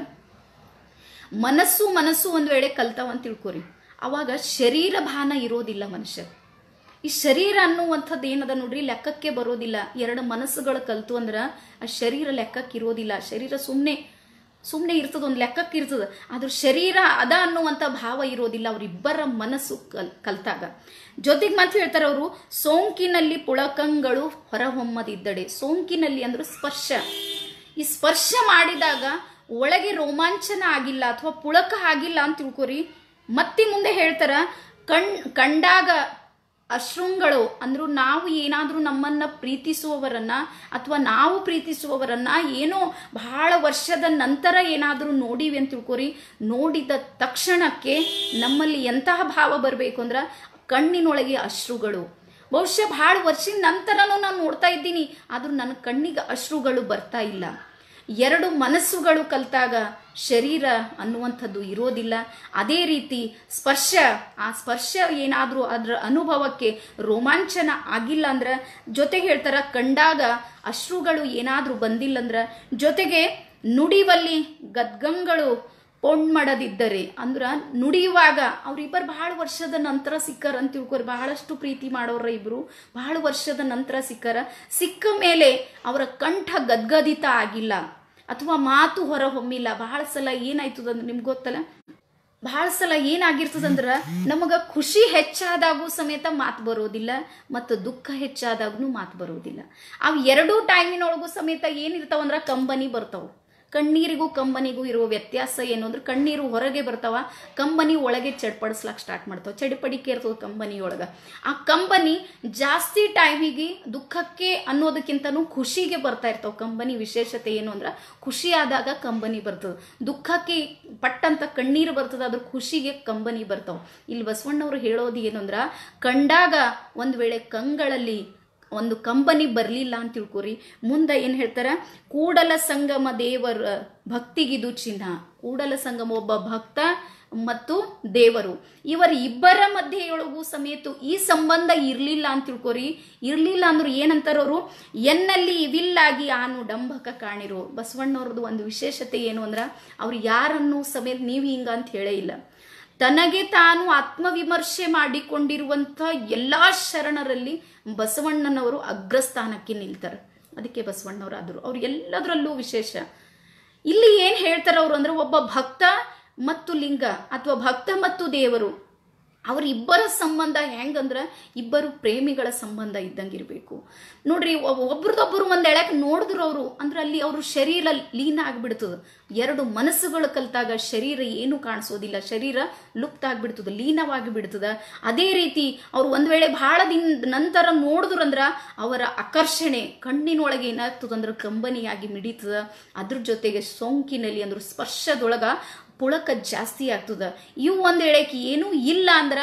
ಮನಸ್ಸು ಒಂದು ವೇಳೆ ಕಲ್ತಾವಂತ ತಿಳ್ಕೊರಿ, ಅವಾಗ ಶರೀರ ಭಾನ ಇರೋದಿಲ್ಲ ಮನುಷ್ಯ. ಈ ಶರೀರ ಅನ್ನುವಂಥದ್ದು ಏನದ ನೋಡ್ರಿ, ಲೆಕ್ಕಕ್ಕೆ ಬರೋದಿಲ್ಲ. ಎರಡು ಮನಸ್ಸುಗಳು ಕಲ್ತು ಅಂದ್ರೆ ಆ ಶರೀರ ಲೆಕ್ಕಕ್ಕೆ ಇರೋದಿಲ್ಲ. ಶರೀರ ಸುಮ್ಮನೆ ಇರ್ತದ, ಒಂದು ಲೆಕ್ಕಕ್ಕೆ ಇರ್ತದ, ಆದ್ರೂ ಶರೀರ ಅದ ಅನ್ನುವಂಥ ಭಾವ ಇರೋದಿಲ್ಲ ಅವರಿಬ್ಬರ ಮನಸ್ಸು ಕಲ್ತಾಗ. ಜೊತೆಗೆ ಮತ್ತೆ ಹೇಳ್ತಾರೆ ಅವರು, ಸೋಂಕಿನಲ್ಲಿ ಪುಳಕಂಗಳು ಹೊರಹೊಮ್ಮದಿದ್ದಡೆ. ಸೋಂಕಿನಲ್ಲಿ ಅಂದ್ರೆ ಸ್ಪರ್ಶ. ಈ ಸ್ಪರ್ಶ ಮಾಡಿದಾಗ ಒಳಗೆ ರೋಮಾಂಚನ ಆಗಿಲ್ಲ ಅಥವಾ ಪುಳಕ ಆಗಿಲ್ಲ ಅಂತ ತಿಳ್ಕೊರಿ. ಮತ್ತೆ ಮುಂದೆ ಹೇಳ್ತಾರ, ಕಂಡಾಗ ಅಶ್ರುಗಳು ಅಂದ್ರು ನಾವು ಏನಾದರೂ ನಮ್ಮನ್ನ ಪ್ರೀತಿಸುವವರನ್ನ ಅಥವಾ ನಾವು ಪ್ರೀತಿಸುವವರನ್ನ ಏನೋ ಬಹಳ ವರ್ಷದ ನಂತರ ಏನಾದರೂ ನೋಡಿವಿ ಅಂತ ತಿಳ್ಕೊರಿ. ನೋಡಿದ ತಕ್ಷಣಕ್ಕೆ ನಮ್ಮಲ್ಲಿ ಎಂತಹ ಭಾವ ಬರಬೇಕು ಅಂದ್ರೆ, ಕಣ್ಣಿನೊಳಗೆ ಅಶ್ರುಗಳು. ಬಹುಶಃ ಬಹಳ ವರ್ಷದ ನಂತರನೂ ನಾನು ನೋಡ್ತಾ ಇದ್ದೀನಿ, ಆದ್ರೂ ನನ್ನ ಕಣ್ಣಿಗೆ ಅಶ್ರುಗಳು ಬರ್ತಾ ಇಲ್ಲ. ಎರಡು ಮನಸ್ಸುಗಳು ಕಲ್ತಾಗ ಶರೀರ ಅನ್ನುವಂಥದ್ದು ಇರೋದಿಲ್ಲ. ಅದೇ ರೀತಿ ಆ ಸ್ಪರ್ಶ ಏನಾದರೂ ಅದರ ಅನುಭವಕ್ಕೆ ರೋಮಾಂಚನ ಆಗಿಲ್ಲ ಅಂದ್ರೆ, ಜೊತೆಗೆ ಹೇಳ್ತಾರ ಕಂಡಾಗ ಅಶ್ರುಗಳು ಏನಾದರೂ ಬಂದಿಲ್ಲ ಅಂದ್ರೆ, ಜೊತೆಗೆ ನುಡಿವಲ್ಲಿ ಗದ್ಗಂಗಳು ಪೊಣ್ಮಡದಿದ್ದರೆ ಅಂದ್ರ ನುಡಿಯುವಾಗ ಅವ್ರಿಬ್ಬರು ಬಹಳ ವರ್ಷದ ನಂತರ ಸಿಕ್ಕರ ಅಂತ ತಿಳ್ಕೊರಿ. ಬಹಳಷ್ಟು ಪ್ರೀತಿ ಮಾಡೋರ ಇಬ್ರು ಬಹಳ ವರ್ಷದ ನಂತರ ಸಿಕ್ಕ ಮೇಲೆ ಅವರ ಕಂಠ ಗದ್ಗದಿತ ಆಗಿಲ್ಲ ಅಥವಾ ಮಾತು ಹೊರ ಹೊಮ್ಮಿಲ್ಲ. ಬಹಳ ಸಲ ಏನಾಯ್ತದಂದ್ರೆ ನಿಮ್ಗೆ ಗೊತ್ತಲ್ಲ, ಬಹಳ ಸಲ ಏನಾಗಿರ್ತದಂದ್ರ ನಮಗ ಖುಷಿ ಹೆಚ್ಚಾದಾಗೂ ಸಮೇತ ಮಾತು ಬರೋದಿಲ್ಲ ಮತ್ತು ದುಃಖ ಹೆಚ್ಚಾದಾಗೂ ಮಾತು ಬರೋದಿಲ್ಲ. ಅವು ಎರಡೂ ಟೈಮಿನೊಳಗೂ ಸಮೇತ ಏನಿರ್ತಾವಂದ್ರ ಕಂಬನಿ ಬರ್ತಾವ. ಕಣ್ಣೀರಿಗೂ ಕಂಬನಿಗೂ ಇರುವ ವ್ಯತ್ಯಾಸ ಏನು ಅಂದ್ರೆ, ಕಣ್ಣೀರು ಹೊರಗೆ ಬರ್ತಾವ, ಕಂಬನಿ ಒಳಗೆ ಚಡ್ಪಡಿಸ್ಲಾಕ್ ಸ್ಟಾರ್ಟ್ ಮಾಡ್ತಾವ. ಚಡಿಪಡಿಕೆ ಇರ್ತದೆ ಕಂಬನಿಯೊಳಗೆ. ಆ ಕಂಬನಿ ಜಾಸ್ತಿ ಟೈಮಿಗೆ ದುಃಖಕ್ಕೆ ಅನ್ನೋದಕ್ಕಿಂತನೂ ಖುಷಿಗೆ ಬರ್ತಾ ಇರ್ತಾವ. ಕಂಬನಿ ವಿಶೇಷತೆ ಏನು ಅಂದ್ರೆ, ಖುಷಿ ಆದಾಗ ಕಂಬನಿ ಬರ್ತದೆ, ದುಃಖಕ್ಕೆ ಪಟ್ಟಂತ ಕಣ್ಣೀರು ಬರ್ತದೆ, ಅದ್ರ ಖುಷಿಗೆ ಕಂಬನಿ ಬರ್ತಾವ. ಇಲ್ಲಿ ಬಸವಣ್ಣವರು ಹೇಳೋದು ಏನು ಅಂದ್ರೆ, ಕಂಡಾಗ ಒಂದು ವೇಳೆ ಕಂಗಳಲ್ಲಿ ಒಂದು ಕಂಬನಿ ಬರಲಿಲ್ಲ ಅಂತ ತಿಳ್ಕೊರಿ. ಮುಂದೆ ಏನು ಹೇಳ್ತಾರ, ಕೂಡಲ ಸಂಗಮ ದೇವರ ಭಕ್ತಿಗಿದು ಚಿಹ್ನ. ಕೂಡಲ ಸಂಗಮ ಒಬ್ಬ ಭಕ್ತ ಮತ್ತು ದೇವರು, ಇವರ ಇಬ್ಬರ ಮಧ್ಯೆಯೊಳಗೂ ಸಮೇತ ಈ ಸಂಬಂಧ ಇರಲಿಲ್ಲ ಅಂತ ತಿಳ್ಕೊರಿ. ಇರಲಿಲ್ಲ ಅಂದ್ರೆ ಏನಂತಾರವರು, ಎನ್ನಲ್ಲಿ ಇವಿಲ್ಲಾಗಿ ಆನು ಡಂಬಕ ಕಾಣಿರೋ. ಬಸವಣ್ಣವ್ರದ್ದು ಒಂದು ವಿಶೇಷತೆ ಏನು ಅಂದ್ರೆ, ಅವ್ರು ಯಾರನ್ನು ಸಮೇತ ನೀವು ಹಿಂಗ ಅಂತ ಹೇಳೇ ಇಲ್ಲ. ತನಗೆ ತಾನು ಆತ್ಮವಿಮರ್ಶೆ ಮಾಡಿಕೊಂಡಿರುವಂಥ ಎಲ್ಲ ಶರಣರಲ್ಲಿ ಬಸವಣ್ಣನವರು ಅಗ್ರಸ್ಥಾನಕ್ಕೆ ನಿಲ್ತಾರೆ. ಅದಕ್ಕೆ ಬಸವಣ್ಣವರಾದರು. ಅವ್ರು ಎಲ್ಲದರಲ್ಲೂ ವಿಶೇಷ. ಇಲ್ಲಿ ಏನು ಹೇಳ್ತಾರೆ ಅವರು ಅಂದ್ರೆ, ಒಬ್ಬ ಭಕ್ತ ಮತ್ತು ಲಿಂಗ ಅಥವಾ ಭಕ್ತ ಮತ್ತು ದೇವರು ಅವರಿಬ್ಬರ ಸಂಬಂಧ ಹೆಂಗಂದ್ರೆ, ಇಬ್ಬರು ಪ್ರೇಮಿಗಳ ಸಂಬಂಧ ಇದ್ದಂಗಿರ್ಬೇಕು ನೋಡ್ರಿ. ಒಬ್ರದೊಬ್ಬರು ಒಂದು ಎಳಕ್ಕೆ ನೋಡಿದ್ರು ಅವರು ಅಂದ್ರೆ, ಅಲ್ಲಿ ಅವರು ಶರೀರ ಲೀನ ಆಗಿಬಿಡ್ತದೆ. ಎರಡು ಮನಸ್ಸುಗಳು ಕಲ್ತಾಗ ಶರೀರ ಏನು ಕಾಣಿಸೋದಿಲ್ಲ, ಶರೀರ ಲುಪ್ತ ಆಗಿಬಿಡ್ತದೆ, ಲೀನವಾಗಿ ಬಿಡ್ತದೆ. ಅದೇ ರೀತಿ ಅವ್ರು ಒಂದು ವೇಳೆ ಬಹಳ ದಿನ ನಂತರ ನೋಡಿದ್ರು ಅಂದ್ರೆ, ಅವರ ಆಕರ್ಷಣೆ ಕಣ್ಣಿನೊಳಗೆ ಏನಾಗ್ತದಂದ್ರೆ ಕಂಬನಿಯಾಗಿ ಮಿಡಿತದ. ಅದ್ರ ಜೊತೆಗೆ ಸೋಂಕಿನಲ್ಲಿ ಅಂದ್ರೆ ಸ್ಪರ್ಶದೊಳಗ ಪುಳಕ ಜಾಸ್ತಿ ಆಗ್ತದ. ಇವು ಒಂದು ಹೇಳಕ್ಕೆ ಏನೂ ಇಲ್ಲ ಅಂದ್ರೆ,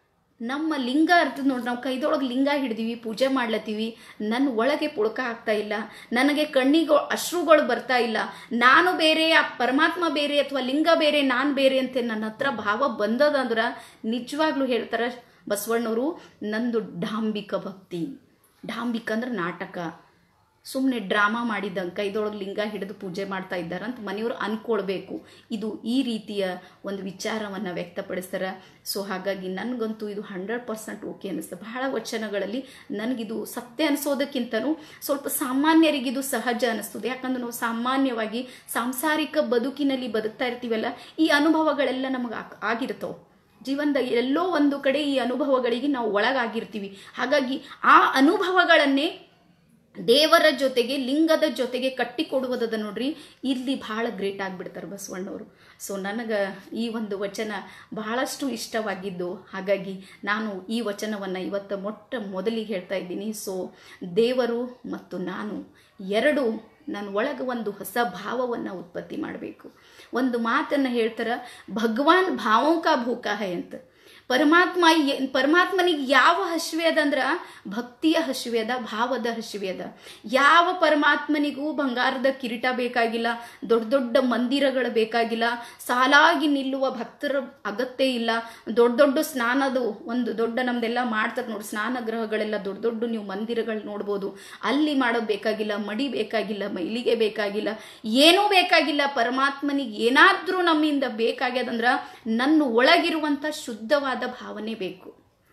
ನಮ್ಮ ಲಿಂಗ ಇರ್ತದೆ ನೋಡಿ, ನಾವು ಕೈದೊಳಗೆ ಲಿಂಗ ಹಿಡ್ದೀವಿ, ಪೂಜೆ ಮಾಡ್ಲತ್ತೀವಿ, ನನ್ನ ಒಳಗೆ ಪುಳಕ ಆಗ್ತಾ ಇಲ್ಲ, ನನಗೆ ಕಣ್ಣಿಗೆ ಅಶ್ರುಗಳು ಬರ್ತಾ ಇಲ್ಲ, ನಾನು ಬೇರೆ ಆ ಪರಮಾತ್ಮ ಬೇರೆ ಅಥವಾ ಲಿಂಗ ಬೇರೆ ನಾನು ಬೇರೆ ಅಂತ ನನ್ನ ಹತ್ರ ಭಾವ ಬಂದದಂದ್ರೆ, ನಿಜವಾಗ್ಲೂ ಹೇಳ್ತಾರೆ ಬಸವಣ್ಣವರು, ನಂದು ಡಾಂಬಿಕ ಭಕ್ತಿ. ಡಾಂಬಿಕ ಅಂದ್ರೆ ನಾಟಕ, ಸುಮ್ಮನೆ ಡ್ರಾಮಾ ಮಾಡಿದ್ದಂಗೆ ಕೈದೊಳಗೆ ಲಿಂಗ ಹಿಡಿದು ಪೂಜೆ ಮಾಡ್ತಾ ಇದ್ದಾರೆ ಅಂತ ಮನೆಯವರು ಅಂದ್ಕೊಳ್ಬೇಕು. ಇದು ಈ ರೀತಿಯ ಒಂದು ವಿಚಾರವನ್ನು ವ್ಯಕ್ತಪಡಿಸ್ತಾರೆ. ಸೊ ಹಾಗಾಗಿ ನನಗಂತೂ ಇದು 100% ಓಕೆ ಅನ್ನಿಸ್ತದೆ. ಬಹಳ ವಚನಗಳಲ್ಲಿ ನನಗಿದು ಸತ್ಯ ಅನಿಸೋದಕ್ಕಿಂತನೂ ಸ್ವಲ್ಪ ಸಾಮಾನ್ಯರಿಗಿದು ಸಹಜ ಅನ್ನಿಸ್ತದೆ. ಯಾಕಂದ್ರೆ ನಾವು ಸಾಮಾನ್ಯವಾಗಿ ಸಾಂಸಾರಿಕ ಬದುಕಿನಲ್ಲಿ ಬದುಕ್ತಾ ಇರ್ತೀವಲ್ಲ, ಈ ಅನುಭವಗಳೆಲ್ಲ ನಮಗೆ ಆಗಿರ್ತಾವೆ. ಜೀವನದ ಎಲ್ಲೋ ಒಂದು ಕಡೆ ಈ ಅನುಭವಗಳಿಗೆ ನಾವು ಒಳಗಾಗಿರ್ತೀವಿ. ಹಾಗಾಗಿ ಆ ಅನುಭವಗಳನ್ನೇ ದೇವರ ಜೊತೆಗೆ ಲಿಂಗದ ಜೊತೆಗೆ ಕಟ್ಟಿಕೊಡುವುದದ ನೋಡ್ರಿ, ಇಲ್ಲಿ ಬಹಳ ಗ್ರೇಟ್ ಆಗಿಬಿಡ್ತಾರೆ ಬಸವಣ್ಣವರು. ಸೊ ನನಗೆ ಈ ಒಂದು ವಚನ ಬಹಳಷ್ಟು ಇಷ್ಟವಾಗಿದ್ದು, ಹಾಗಾಗಿ ನಾನು ಈ ವಚನವನ್ನು ಇವತ್ತು ಮೊಟ್ಟ ಮೊದಲಿಗೆ ಹೇಳ್ತಾ ಇದ್ದೀನಿ. ಸೊ ದೇವರು ಮತ್ತು ನಾನು ಎರಡು ನನ್ನ ಒಳಗೆ ಒಂದು ಹೊಸ ಭಾವವನ್ನು ಉತ್ಪತ್ತಿ ಮಾಡಬೇಕು. ಒಂದು ಮಾತನ್ನು ಹೇಳ್ತಾರೆ, ಭಗವಾನ್ ಭಾವೋಂ ಕಾ ಭೂಕಾ ಹೈ ಅಂತ. ಪರಮಾತ್ಮನಿಗೆ ಯಾವ ಹಸಿವೆ ಅದಂದ್ರೆ ಭಕ್ತಿಯ ಹಸಿವೆ ಅದ, ಭಾವದ ಹಸಿವೆ ಅದ. ಯಾವ ಪರಮಾತ್ಮನಿಗೂ ಬಂಗಾರದ ಕಿರೀಟ ಬೇಕಾಗಿಲ್ಲ, ದೊಡ್ಡ ದೊಡ್ಡ ಮಂದಿರಗಳು ಬೇಕಾಗಿಲ್ಲ, ಸಾಲಾಗಿ ನಿಲ್ಲುವ ಭಕ್ತರ ಅಗತ್ಯ ಇಲ್ಲ, ದೊಡ್ಡ ದೊಡ್ಡ ಸ್ನಾನದು ಒಂದು ದೊಡ್ಡ ನಮ್ದೆಲ್ಲ ಮಾಡ್ತಾರೆ ನೋಡಿ, ಸ್ನಾನ ಗೃಹಗಳೆಲ್ಲ ದೊಡ್ಡ ದೊಡ್ಡ ನೀವು ಮಂದಿರಗಳು ನೋಡ್ಬೋದು, ಅಲ್ಲಿ ಮಾಡೋದು ಬೇಕಾಗಿಲ್ಲ, ಮಡಿ ಬೇಕಾಗಿಲ್ಲ, ಮೈಲಿಗೆ ಬೇಕಾಗಿಲ್ಲ, ಏನೂ ಬೇಕಾಗಿಲ್ಲ. ಪರಮಾತ್ಮನಿಗೆ ಏನಾದರೂ ನಮ್ಮಿಂದ ಬೇಕಾಗ್ಯದಂದ್ರೆ ನನ್ನ ಒಳಗಿರುವಂಥ ಶುದ್ಧವಾದ ಭಾವನೆ ಬೇಕು.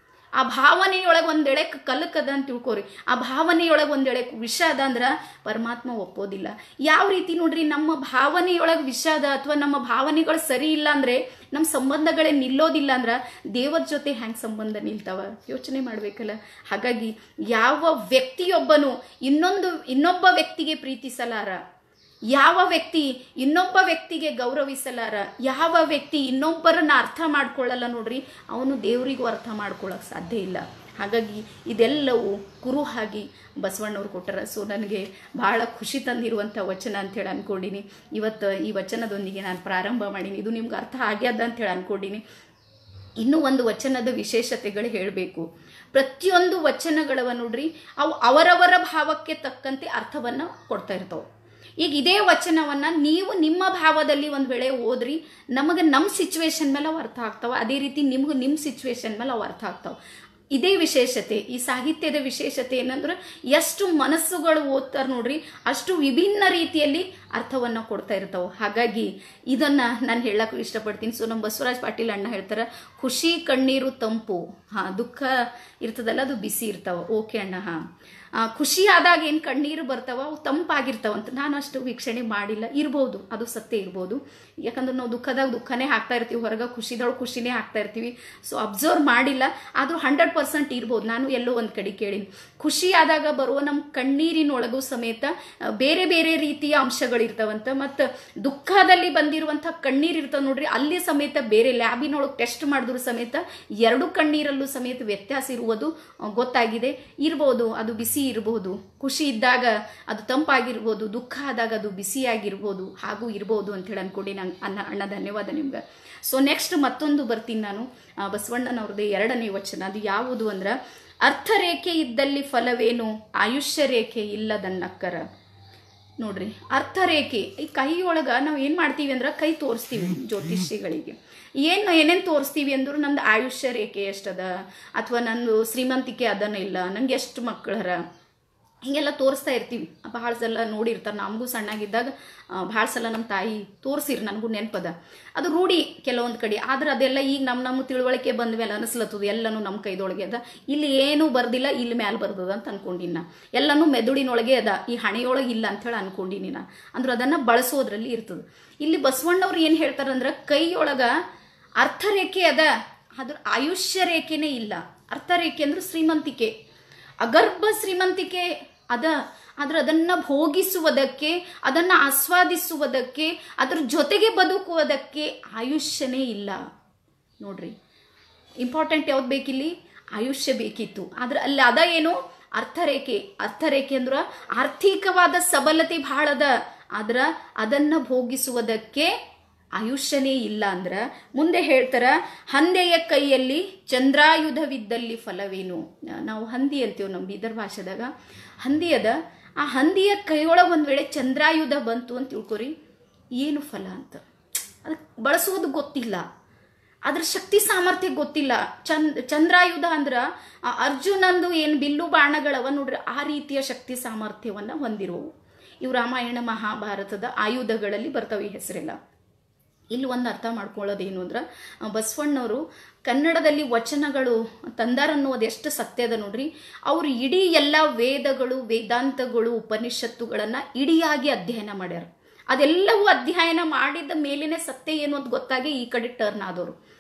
ಆ ಭಾವನೆಯೊಳಗೆ ಒಂದೆಳೆ ಕಲಕದ ಅಂತ ತಿಳ್ಕೊರಿ, ಆ ಭಾವನೆಯೊಳಗೆ ಒಂದೆಳೆ ವಿಷ ಅದ ಅಂದ್ರೆ ಪರಮಾತ್ಮ ಒಪ್ಪೋದಿಲ್ಲ. ಯಾವ ರೀತಿ ನೋಡ್ರಿ, ನಮ್ಮ ಭಾವನೆಯೊಳಗೆ ವಿಷ ಅದ ಅಥವಾ ನಮ್ಮ ಭಾವನೆಗಳು ಸರಿ ಇಲ್ಲ ಅಂದ್ರೆ ನಮ್ಮ ಸಂಬಂಧಗಳೇ ನಿಲ್ಲೋದಿಲ್ಲ ಅಂದ್ರೆ ದೇವರ ಜೊತೆ ಹ್ಯಾಂಗೆ ಸಂಬಂಧ ನಿಲ್ತಾವ? ಯೋಚನೆ ಮಾಡ್ಬೇಕಲ್ಲ. ಹಾಗಾಗಿ ಯಾವ ವ್ಯಕ್ತಿಯೊಬ್ಬನು ಇನ್ನೊಬ್ಬ ವ್ಯಕ್ತಿಗೆ ಪ್ರೀತಿಸಲಾರ, ಯಾವ ವ್ಯಕ್ತಿ ಇನ್ನೊಬ್ಬ ವ್ಯಕ್ತಿಗೆ ಗೌರವಿಸಲಾರ, ಯಾವ ವ್ಯಕ್ತಿ ಇನ್ನೊಬ್ಬರನ್ನ ಅರ್ಥ ಮಾಡ್ಕೊಳ್ಳಲ್ಲ ನೋಡ್ರಿ, ಅವನು ದೇವರಿಗೂ ಅರ್ಥ ಮಾಡ್ಕೊಳ್ಳೋಕೆ ಸಾಧ್ಯ ಇಲ್ಲ. ಹಾಗಾಗಿ ಇದೆಲ್ಲವೂ ಕುರುಹಾಗಿ ಬಸವಣ್ಣವ್ರು ಕೊಟ್ಟರ. ಸೊ ನನಗೆ ಭಾಳ ಖುಷಿ ತಂದಿರುವಂಥ ವಚನ ಅಂಥೇಳಿ ಅಂದ್ಕೊಂಡಿನಿ. ಇವತ್ತು ಈ ವಚನದೊಂದಿಗೆ ನಾನು ಪ್ರಾರಂಭ ಮಾಡೀನಿ. ಇದು ನಿಮ್ಗೆ ಅರ್ಥ ಆಗ್ಯದ ಅಂಥೇಳಿ ಅಂದ್ಕೊಂಡಿನಿ. ಇನ್ನೂ ಒಂದು ವಚನದ ವಿಶೇಷತೆಗಳು ಹೇಳಬೇಕು. ಪ್ರತಿಯೊಂದು ವಚನಗಳವ ನೋಡ್ರಿ, ಅವು ಅವರವರ ಭಾವಕ್ಕೆ ತಕ್ಕಂತೆ ಅರ್ಥವನ್ನು ಕೊಡ್ತಾ ಇರ್ತಾವೆ. ಈಗ ಇದೇ ವಚನವನ್ನ ನೀವು ನಿಮ್ಮ ಭಾವದಲ್ಲಿ ಒಂದು ವೇಳೆ ಓದ್ರಿ, ನಮಗೆ ನಮ್ಮ ಸಿಚುವೇಶನ್ ಮೇಲೆ ಅವು ಅರ್ಥ ಆಗ್ತಾವ, ಅದೇ ರೀತಿ ನಿಮ್ಗೆ ನಿಮ್ಮ ಸಿಚುವೇಶನ್ ಮೇಲೆ ಅವು ಅರ್ಥ ಆಗ್ತಾವ. ಇದೇ ವಿಶೇಷತೆ, ಈ ಸಾಹಿತ್ಯದ ವಿಶೇಷತೆ ಏನಂದ್ರೆ ಎಷ್ಟು ಮನಸ್ಸುಗಳು ಓದ್ತಾರೆ ನೋಡ್ರಿ, ಅಷ್ಟು ವಿಭಿನ್ನ ರೀತಿಯಲ್ಲಿ ಅರ್ಥವನ್ನು ಕೊಡ್ತಾ ಇರ್ತಾವೆ. ಹಾಗಾಗಿ ಇದನ್ನ ನಾನು ಹೇಳಕ್ಕೂ ಇಷ್ಟಪಡ್ತೀನಿ. ಸೊ ನಮ್ಮ ಬಸವರಾಜ್ ಪಾಟೀಲ್ ಅಣ್ಣ ಹೇಳ್ತಾರೆ, ಖುಷಿ ಕಣ್ಣೀರು ತಂಪು, ದುಃಖ ಇರ್ತದಲ್ಲ ಅದು ಬಿಸಿ ಇರ್ತಾವ. ಓಕೆ ಅಣ್ಣ, ಖುಷಿ ಆದಾಗ ಏನು ಕಣ್ಣೀರು ಬರ್ತಾವ, ಅವು ತಂಪಾಗಿರ್ತಾವಂತ. ನಾನು ಅಷ್ಟು ವೀಕ್ಷಣೆ ಮಾಡಿಲ್ಲ, ಇರ್ಬೋದು, ಅದು ಸತ್ಯ ಇರ್ಬೋದು. ಯಾಕಂದ್ರೆ ನಾವು ದುಃಖದಾಗ ದುಃಖನೇ ಹಾಕ್ತಾ ಇರ್ತೀವಿ, ಹೊರಗೆ ಖುಷಿದೊಳಗೆ ಖುಷಿನೇ ಹಾಕ್ತಾ ಇರ್ತೀವಿ. ಸೊ ಅಬ್ಸರ್ವ್ ಮಾಡಿಲ್ಲ, ಆದರೂ 100% ಇರ್ಬೋದು. ನಾನು ಎಲ್ಲೋ ಒಂದು ಕಡೆ ಕೇಳೀನಿ, ಖುಷಿ ಆದಾಗ ಬರುವ ನಮ್ಮ ಕಣ್ಣೀರಿನೊಳಗೂ ಸಮೇತ ಬೇರೆ ಬೇರೆ ರೀತಿಯ ಅಂಶಗಳಿರ್ತಾವಂತ. ಮತ್ತು ದುಃಖದಲ್ಲಿ ಬಂದಿರುವಂಥ ಕಣ್ಣೀರು ಇರ್ತಾವೆ ನೋಡ್ರಿ, ಅಲ್ಲಿ ಸಮೇತ ಬೇರೆ ಲ್ಯಾಬಿನೊಳಗೆ ಟೆಸ್ಟ್ ಮಾಡಿದ್ರು ಸಮೇತ ಎರಡು ಕಣ್ಣೀರಲ್ಲೂ ಸಮೇತ ವ್ಯತ್ಯಾಸ ಇರುವುದು ಗೊತ್ತಾಗಿದೆ. ಇರ್ಬೋದು, ಅದು ಬಿಸಿ ಇರಬಹುದು, ಖುಷಿ ಇದ್ದಾಗ ಅದು ತಂಪಾಗಿರ್ಬೋದು, ದುಃಖ ಆದಾಗ ಅದು ಬಿಸಿಯಾಗಿರ್ಬೋದು, ಹಾಗೂ ಇರ್ಬೋದು ಅಂತೇಳಿ ಅನ್ಕೊಂಡು ಅಣ್ಣ ಧನ್ಯವಾದ ನಿಮ್ಗೆ. ಸೊ ನೆಕ್ಸ್ಟ್ ಮತ್ತೊಂದು ಬರ್ತೀನಿ ನಾನು, ಬಸವಣ್ಣನವ್ರದ್ದು 2ನೇ ವಚನ. ಅದು ಯಾವುದು ಅಂದ್ರೆ, ಅರ್ಥರೇಖೆ ಇದ್ದಲ್ಲಿ ಫಲವೇನು, ಆಯುಷ್ಯ ರೇಖೆ ಇಲ್ಲದನ್ನಕ್ಕರ. ನೋಡ್ರಿ, ಅರ್ಥರೇಖೆ ಈ ಕೈಯೊಳಗೆ ನಾವು ಏನು ಮಾಡ್ತೀವಿ ಅಂದ್ರೆ ಕೈ ತೋರಿಸ್ತೀವಿ ಜ್ಯೋತಿಷಿಗಳಿಗೆ. ಏನೇನು ತೋರಿಸ್ತೀವಿ ಅಂದ್ರು ನಂದು ಆಯುಷ್ಯ ರೇಖೆ ಎಷ್ಟದ, ಅಥವಾ ನಂದು ಶ್ರೀಮಂತಿಕೆ ಅದನ್ನ ಇಲ್ಲ, ನಂಗೆ ಎಷ್ಟು ಮಕ್ಕಳರ, ಹೀಗೆಲ್ಲ ತೋರಿಸ್ತಾ ಇರ್ತೀವಿ. ಭಾಳ ಸಲ ನೋಡಿರ್ತಾರೆ, ನಮಗೂ ಸಣ್ಣಾಗಿದ್ದಾಗ ಭಾಳ ಸಲ ನಮ್ಮ ತಾಯಿ ತೋರಿಸಿರು, ನನಗೂ ನೆನಪದ. ಅದು ರೂಢಿ ಕೆಲವೊಂದು ಕಡೆ. ಆದ್ರೆ ಅದೆಲ್ಲ ಈಗ ನಮ್ಮ ತಿಳುವಳಿಕೆ ಬಂದ ಮೇಲೆ ಅನಿಸ್ಲತ್ತದ ಎಲ್ಲನೂ ನಮ್ಮ ಕೈದೊಳಗೆ ಅದ, ಇಲ್ಲಿ ಏನೂ ಬರ್ದಿಲ್ಲ, ಇಲ್ಲಿ ಮ್ಯಾಲೆ ಬರ್ತದ ಅಂತ ಅನ್ಕೊಂಡಿನಿ ನಾ. ಎಲ್ಲನೂ ಮೆದುಳಿನೊಳಗೆ ಅದ, ಈ ಹಣೆಯೊಳಗೆ ಇಲ್ಲ ಅಂಥೇಳಿ ಅನ್ಕೊಂಡಿನಿ ನಾ. ಅಂದ್ರೆ ಅದನ್ನು ಬಳಸೋದ್ರಲ್ಲಿ ಇರ್ತದೆ. ಇಲ್ಲಿ ಬಸವಣ್ಣವ್ರು ಏನು ಹೇಳ್ತಾರಂದ್ರೆ, ಕೈಯೊಳಗೆ ಅರ್ಥರೇಖೆ ಅದ, ಅದ್ರ ಆಯುಷ್ಯ ರೇಖೆನೇ ಇಲ್ಲ. ಅರ್ಥರೇಖೆ ಅಂದ್ರೆ ಶ್ರೀಮಂತಿಕೆ, ಅಗರ್ಭ ಶ್ರೀಮಂತಿಕೆ ಅದ, ಆದ್ರೆ ಅದನ್ನು ಭೋಗಿಸುವುದಕ್ಕೆ, ಅದನ್ನು ಆಸ್ವಾದಿಸುವುದಕ್ಕೆ, ಅದ್ರ ಜೊತೆಗೆ ಬದುಕುವುದಕ್ಕೆ ಆಯುಷ್ಯನೇ ಇಲ್ಲ. ನೋಡ್ರಿ, ಇಂಪಾರ್ಟೆಂಟ್ ಯಾವ್ದು ಬೇಕಿಲ್ಲಿ, ಆಯುಷ್ಯ ಬೇಕಿತ್ತು. ಆದ್ರೆ ಅಲ್ಲಿ ಅದ ಏನು, ಅರ್ಥರೇಖೆ. ಅರ್ಥರೇಖೆ ಅಂದ್ರೆ ಆರ್ಥಿಕವಾದ ಸಬಲತೆ ಭಾಳದ, ಆದ್ರೆ ಅದನ್ನು ಭೋಗಿಸುವುದಕ್ಕೆ ಆಯುಷ್ಯನೇ ಇಲ್ಲ. ಅಂದ್ರೆ ಮುಂದೆ ಹೇಳ್ತಾರ, ಹಂದೆಯ ಕೈಯಲ್ಲಿ ಚಂದ್ರಾಯುಧವಿದ್ದಲ್ಲಿ ಫಲವೇನು. ನಾವು ಹಂದಿ ಅಂತೀವಿ ನಮ್ಮ ಬೀದರ್ ಭಾಷೆದಾಗ, ಹಂದಿ ಅದ. ಆ ಹಂದಿಯ ಕೈಯೊಳಗೆ ಒಂದು ವೇಳೆ ಚಂದ್ರಾಯುಧ ಬಂತು ಅಂತ ತಿಳ್ಕೊರಿ, ಏನು ಫಲ ಅಂತ ಅದಕ್ಕೆ ಬಳಸುವುದು ಗೊತ್ತಿಲ್ಲ, ಅದ್ರ ಶಕ್ತಿ ಸಾಮರ್ಥ್ಯ ಗೊತ್ತಿಲ್ಲ. ಚಂದ್ರಾಯುಧ ಅಂದ್ರೆ ಅರ್ಜುನಂದು ಏನು ಬಿಲ್ಲು ಬಾಣಗಳವ ನೋಡ್ರಿ, ಆ ರೀತಿಯ ಶಕ್ತಿ ಸಾಮರ್ಥ್ಯವನ್ನು ಹೊಂದಿರುವವು. ಇವು ರಾಮಾಯಣ ಮಹಾಭಾರತದ ಆಯುಧಗಳಲ್ಲಿ ಬರ್ತವೆ ಈ ಹೆಸರೆಲ್ಲ. ಇಲ್ಲಿ ಒಂದು ಅರ್ಥ ಮಾಡ್ಕೊಳ್ಳೋದೇನು ಅಂದ್ರೆ, ಬಸವಣ್ಣವರು ಕನ್ನಡದಲ್ಲಿ ವಚನಗಳು ತಂದಾರನ್ನುವುದು ಎಷ್ಟು ಸತ್ಯದ ನೋಡ್ರಿ. ಅವರು ಇಡೀ ಎಲ್ಲ ವೇದಗಳು, ವೇದಾಂತಗಳು, ಉಪನಿಷತ್ತುಗಳನ್ನು ಇಡಿಯಾಗಿ ಅಧ್ಯಯನ ಮಾಡ್ಯಾರ. ಅದೆಲ್ಲವೂ ಅಧ್ಯಯನ ಮಾಡಿದ ಮೇಲಿನ ಸತ್ಯ ಏನು ಅಂತ ಗೊತ್ತಾಗಿ ಈ ಕಡೆ ಟರ್ನ್ ಆದವರು.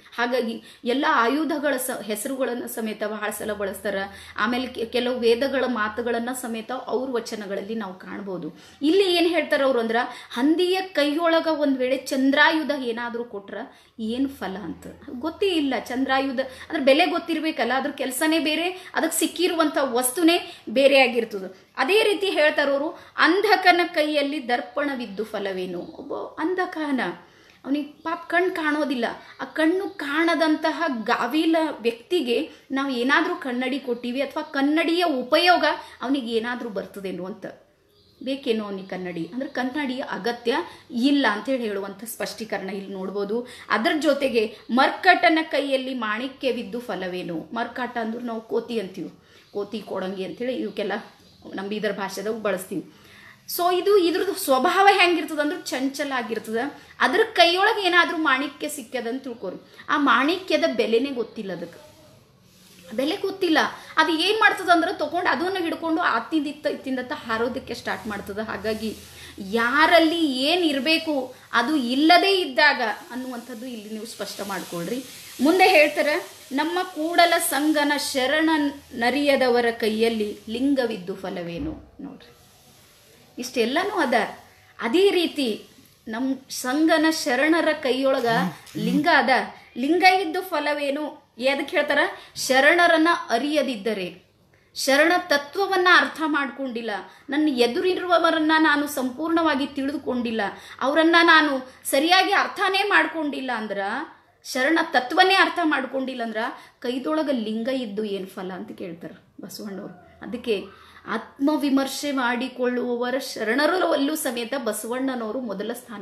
ಹಾಗಾಗಿ ಎಲ್ಲ ಆಯುಧಗಳ ಹೆಸರುಗಳನ್ನು ಸಮೇತ ಬಹಳ ಸಲ ಬಳಸ್ತಾರೆ. ಆಮೇಲೆ ಕೆಲವು ವೇದಗಳ ಮಾತುಗಳನ್ನು ಸಮೇತ ಅವ್ರ ವಚನಗಳಲ್ಲಿ ನಾವು ಕಾಣ್ಬೋದು. ಇಲ್ಲಿ ಏನು ಹೇಳ್ತಾರೆ ಅವರು ಅಂದ್ರೆ, ಹಂದಿಯ ಕೈಯೊಳಗ ಒಂದು ವೇಳೆ ಚಂದ್ರಾಯುಧ ಏನಾದರೂ ಕೊಟ್ರ ಏನು ಫಲ ಅಂತ ಗೊತ್ತೇ ಇಲ್ಲ. ಚಂದ್ರಾಯುಧ ಅದ್ರ ಬೆಲೆ ಗೊತ್ತಿರ್ಬೇಕಲ್ಲ, ಅದ್ರ ಕೆಲಸನೇ ಬೇರೆ, ಅದಕ್ಕೆ ಸಿಕ್ಕಿರುವಂಥ ವಸ್ತುನೇ ಬೇರೆ ಆಗಿರ್ತದೆ. ಅದೇ ರೀತಿ ಹೇಳ್ತಾರವರು, ಅಂಧಕನ ಕೈಯಲ್ಲಿ ದರ್ಪಣವಿದ್ದು ಫಲವೇನು. ಒಬ್ಬ ಅಂಧಕನ, ಅವನಿಗೆ ಪಾಪ ಕಣ್ಣು ಕಾಣೋದಿಲ್ಲ. ಆ ಕಣ್ಣು ಕಾಣದಂತಹ ಗಾವಿಲ ವ್ಯಕ್ತಿಗೆ ನಾವು ಏನಾದರೂ ಕನ್ನಡಿ ಕೊಟ್ಟಿವಿ ಅಥವಾ ಕನ್ನಡಿಯ ಉಪಯೋಗ ಅವನಿಗೆ ಏನಾದರೂ ಬರ್ತದೇನೋ ಅಂತ. ಬೇಕೇನೋ ಅವನಿಗೆ ಕನ್ನಡಿ ಅಂದ್ರೆ ಕನ್ನಡಿಯ ಅಗತ್ಯ ಇಲ್ಲ ಅಂತೇಳಿ ಹೇಳುವಂಥ ಸ್ಪಷ್ಟೀಕರಣ ಇಲ್ಲಿ ನೋಡ್ಬೋದು. ಅದರ ಜೊತೆಗೆ ಮರ್ಕಟನ ಕೈಯಲ್ಲಿ ಮಾಣಿಕ್ಯವಿದ್ದು ಫಲವೇನು. ಮರ್ಕಟ ಅಂದ್ರೆ ನಾವು ಕೋತಿ ಅಂತೀವಿ, ಕೋತಿ ಕೊಡಂಗಿ ಅಂತೇಳಿ ಇವಕ್ಕೆಲ್ಲ ನಮ್ಮ ಬೀದರ್ ಭಾಷೆದಾಗ ಬಳಸ್ತೀವಿ. ಸೊ ಇದ್ರದ್ದು ಸ್ವಭಾವ ಹೆಂಗಿರ್ತದ ಅಂದ್ರೆ ಚಂಚಲ ಆಗಿರ್ತದ. ಅದ್ರ ಕೈಯೊಳಗೆ ಏನಾದರೂ ಮಾಣಿಕ್ಯ ಸಿಕ್ಕದಂತ ತಿಳ್ಕೊರಿ. ಆ ಮಾಣಿಕ್ಯದ ಬೆಲೆನೇ ಗೊತ್ತಿಲ್ಲ, ಅದಕ್ಕೆ ಬೆಲೆ ಗೊತ್ತಿಲ್ಲ. ಅದು ಏನು ಮಾಡ್ತದ ಅಂದ್ರೆ ತಗೊಂಡು ಅದನ್ನು ಹಿಡ್ಕೊಂಡು ಇತ್ತಿಂದತ್ತ ಹಾರೋದಕ್ಕೆ ಸ್ಟಾರ್ಟ್ ಮಾಡ್ತದ. ಹಾಗಾಗಿ ಯಾರಲ್ಲಿ ಏನು ಇರಬೇಕು ಅದು ಇಲ್ಲದೇ ಇದ್ದಾಗ ಅನ್ನುವಂಥದ್ದು ಇಲ್ಲಿ ನೀವು ಸ್ಪಷ್ಟ ಮಾಡ್ಕೊಳ್ರಿ. ಮುಂದೆ ಹೇಳ್ತಾರೆ, ನಮ್ಮ ಕೂಡಲ ಸಂಗನ ಶರಣ ನರಿಯದವರ ಕೈಯಲ್ಲಿ ಲಿಂಗವಿದ್ದು ಫಲವೇನು. ನೋಡ್ರಿ, ಇಷ್ಟೆಲ್ಲನೂ ಅದ. ಅದೇ ರೀತಿ ನಮ್ಮ ಸಂಗನ ಶರಣರ ಕೈಯೊಳಗ ಲಿಂಗ ಅದ. ಲಿಂಗ ಇದ್ದು ಫಲವೇನು. ಎದಕ್ಕೆ ಹೇಳ್ತಾರ? ಶರಣರನ್ನ ಅರಿಯದಿದ್ದರೆ, ಶರಣ ತತ್ವವನ್ನ ಅರ್ಥ ಮಾಡ್ಕೊಂಡಿಲ್ಲ, ನನ್ನ ಎದುರಿರುವವರನ್ನ ನಾನು ಸಂಪೂರ್ಣವಾಗಿ ತಿಳಿದುಕೊಂಡಿಲ್ಲ, ಅವರನ್ನ ನಾನು ಸರಿಯಾಗಿ ಅರ್ಥನೇ ಮಾಡ್ಕೊಂಡಿಲ್ಲ ಅಂದ್ರ, ಶರಣ ತತ್ವನೇ ಅರ್ಥ ಮಾಡ್ಕೊಂಡಿಲ್ಲ ಅಂದ್ರ ಕೈದೊಳಗ ಲಿಂಗ ಇದ್ದು ಏನು ಫಲ ಅಂತ ಕೇಳ್ತಾರೆ ಬಸವಣ್ಣವರು. ಅದಕ್ಕೆ ಆತ್ಮವಿಮರ್ಶೆ ಮಾಡಿಕೊಳ್ಳುವವರ ಶರಣರಲ್ಲೂ ಸಮೇತ ಬಸವಣ್ಣನವರು ಮೊದಲ ಸ್ಥಾನ.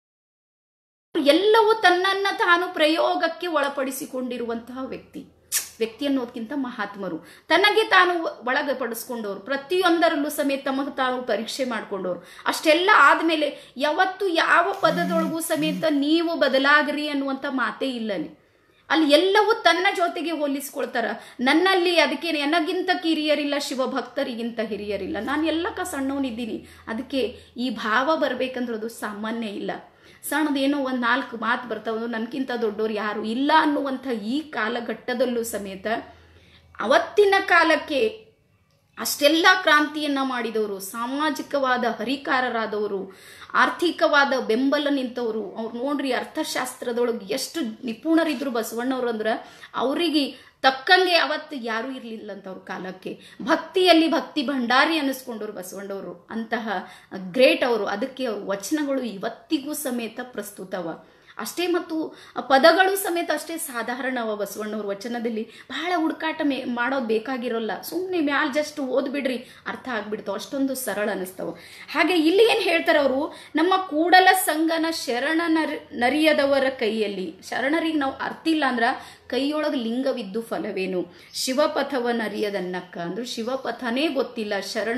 ಎಲ್ಲವೂ ತನ್ನನ್ನ ತಾನು ಪ್ರಯೋಗಕ್ಕೆ ಒಳಪಡಿಸಿಕೊಂಡಿರುವಂತಹ ವ್ಯಕ್ತಿ ಅನ್ನೋದಕ್ಕಿಂತ ಮಹಾತ್ಮರು. ತನಗೆ ತಾನು ಒಳಗಪಡಿಸ್ಕೊಂಡವ್ರು, ಪ್ರತಿಯೊಂದರಲ್ಲೂ ಸಮೇತ ತಮಗೆ ತಾವು ಪರೀಕ್ಷೆ ಮಾಡ್ಕೊಂಡವ್ರು. ಅಷ್ಟೆಲ್ಲ ಆದ್ಮೇಲೆ ಯಾವತ್ತು ಯಾವ ಪದದೊಳಗೂ ಸಮೇತ ನೀವು ಬದಲಾಗ್ರಿ ಅನ್ನುವಂಥ ಮಾತೇ ಇಲ್ಲನೇ. ಅಲ್ಲಿ ಎಲ್ಲವೂ ತನ್ನ ಜೊತೆಗೆ ಹೋಲಿಸ್ಕೊಳ್ತಾರ. ನನ್ನಲ್ಲಿ ಅದಕ್ಕೆ ನನಗಿಂತ ಕಿರಿಯರಿಲ್ಲ, ಶಿವಭಕ್ತರಿಗಿಂತ ಹಿರಿಯರಿಲ್ಲ, ನಾನು ಎಲ್ಲಕ್ಕ ಸಣ್ಣವನಿದ್ದೀನಿ. ಅದಕ್ಕೆ ಈ ಭಾವ ಬರ್ಬೇಕಂದ್ರೆ ಅದು ಸಾಮಾನ್ಯ ಇಲ್ಲ. ಸಣ್ಣದೇನೋ ಒಂದು 4 ಮಾತು ಬರ್ತಾವ, ನನಗಿಂತ ದೊಡ್ಡವ್ರು ಯಾರು ಇಲ್ಲ ಅನ್ನುವಂಥ ಈ ಕಾಲಘಟ್ಟದಲ್ಲೂ ಸಮೇತ ಅವತ್ತಿನ ಕಾಲಕ್ಕೆ ಅಷ್ಟೆಲ್ಲ ಕ್ರಾಂತಿಯನ್ನ ಮಾಡಿದವರು, ಸಾಮಾಜಿಕವಾದ ಹರಿಕಾರರಾದವರು, ಆರ್ಥಿಕವಾದ ಬೆಂಬಲ ನಿಂತವರು. ಅವ್ರು ನೋಡ್ರಿ, ಅರ್ಥಶಾಸ್ತ್ರದೊಳಗೆ ಎಷ್ಟು ನಿಪುಣರಿದ್ರು ಬಸವಣ್ಣವ್ರು ಅಂದ್ರೆ, ಅವರಿಗೆ ತಕ್ಕಂಗೆ ಅವತ್ತು ಯಾರೂ ಇರಲಿಲ್ಲ ಅಂತ ಅವ್ರ ಕಾಲಕ್ಕೆ. ಭಕ್ತಿಯಲ್ಲಿ ಭಕ್ತಿ ಭಂಡಾರಿ ಅನ್ನಿಸ್ಕೊಂಡವ್ರು ಬಸವಣ್ಣವರು, ಅಂತಹ ಗ್ರೇಟ್ ಅವರು. ಅದಕ್ಕೆ ಅವ್ರ ವಚನಗಳು ಇವತ್ತಿಗೂ ಸಮೇತ ಪ್ರಸ್ತುತವ. ಅಷ್ಟೇ, ಮತ್ತು ಪದಗಳು ಸಮೇತ ಅಷ್ಟೇ ಸಾಧಾರಣವ. ಬಸವಣ್ಣವ್ರ ವಚನದಲ್ಲಿ ಬಹಳ ಹುಡುಕಾಟ ಮಾಡೋದು ಬೇಕಾಗಿರೋಲ್ಲ. ಸುಮ್ಮನೆ ಮ್ಯಾಲ್ ಜಸ್ಟ್ ಓದ್ಬಿಡ್ರಿ, ಅರ್ಥ ಆಗ್ಬಿಡ್ತಾವ, ಅಷ್ಟೊಂದು ಸರಳ ಅನ್ನಿಸ್ತಾವ. ಹಾಗೆ ಇಲ್ಲಿ ಏನು ಹೇಳ್ತಾರೆ ಅವರು, ನಮ್ಮ ಕೂಡಲ ಸಂಗನ ಶರಣ ನರಿಯದವರ ಕೈಯಲ್ಲಿ, ಶರಣರಿಗೆ ನಾವು ಅರ್ಥ ಇಲ್ಲ ಅಂದ್ರ ಕೈಯೊಳಗೆ ಲಿಂಗವಿದ್ದು ಫಲವೇನು. ಶಿವಪಥವನ್ನ ಅರಿಯದನ್ನಕ್ಕ ಅಂದ್ರೆ ಶಿವಪಥನೇ ಗೊತ್ತಿಲ್ಲ,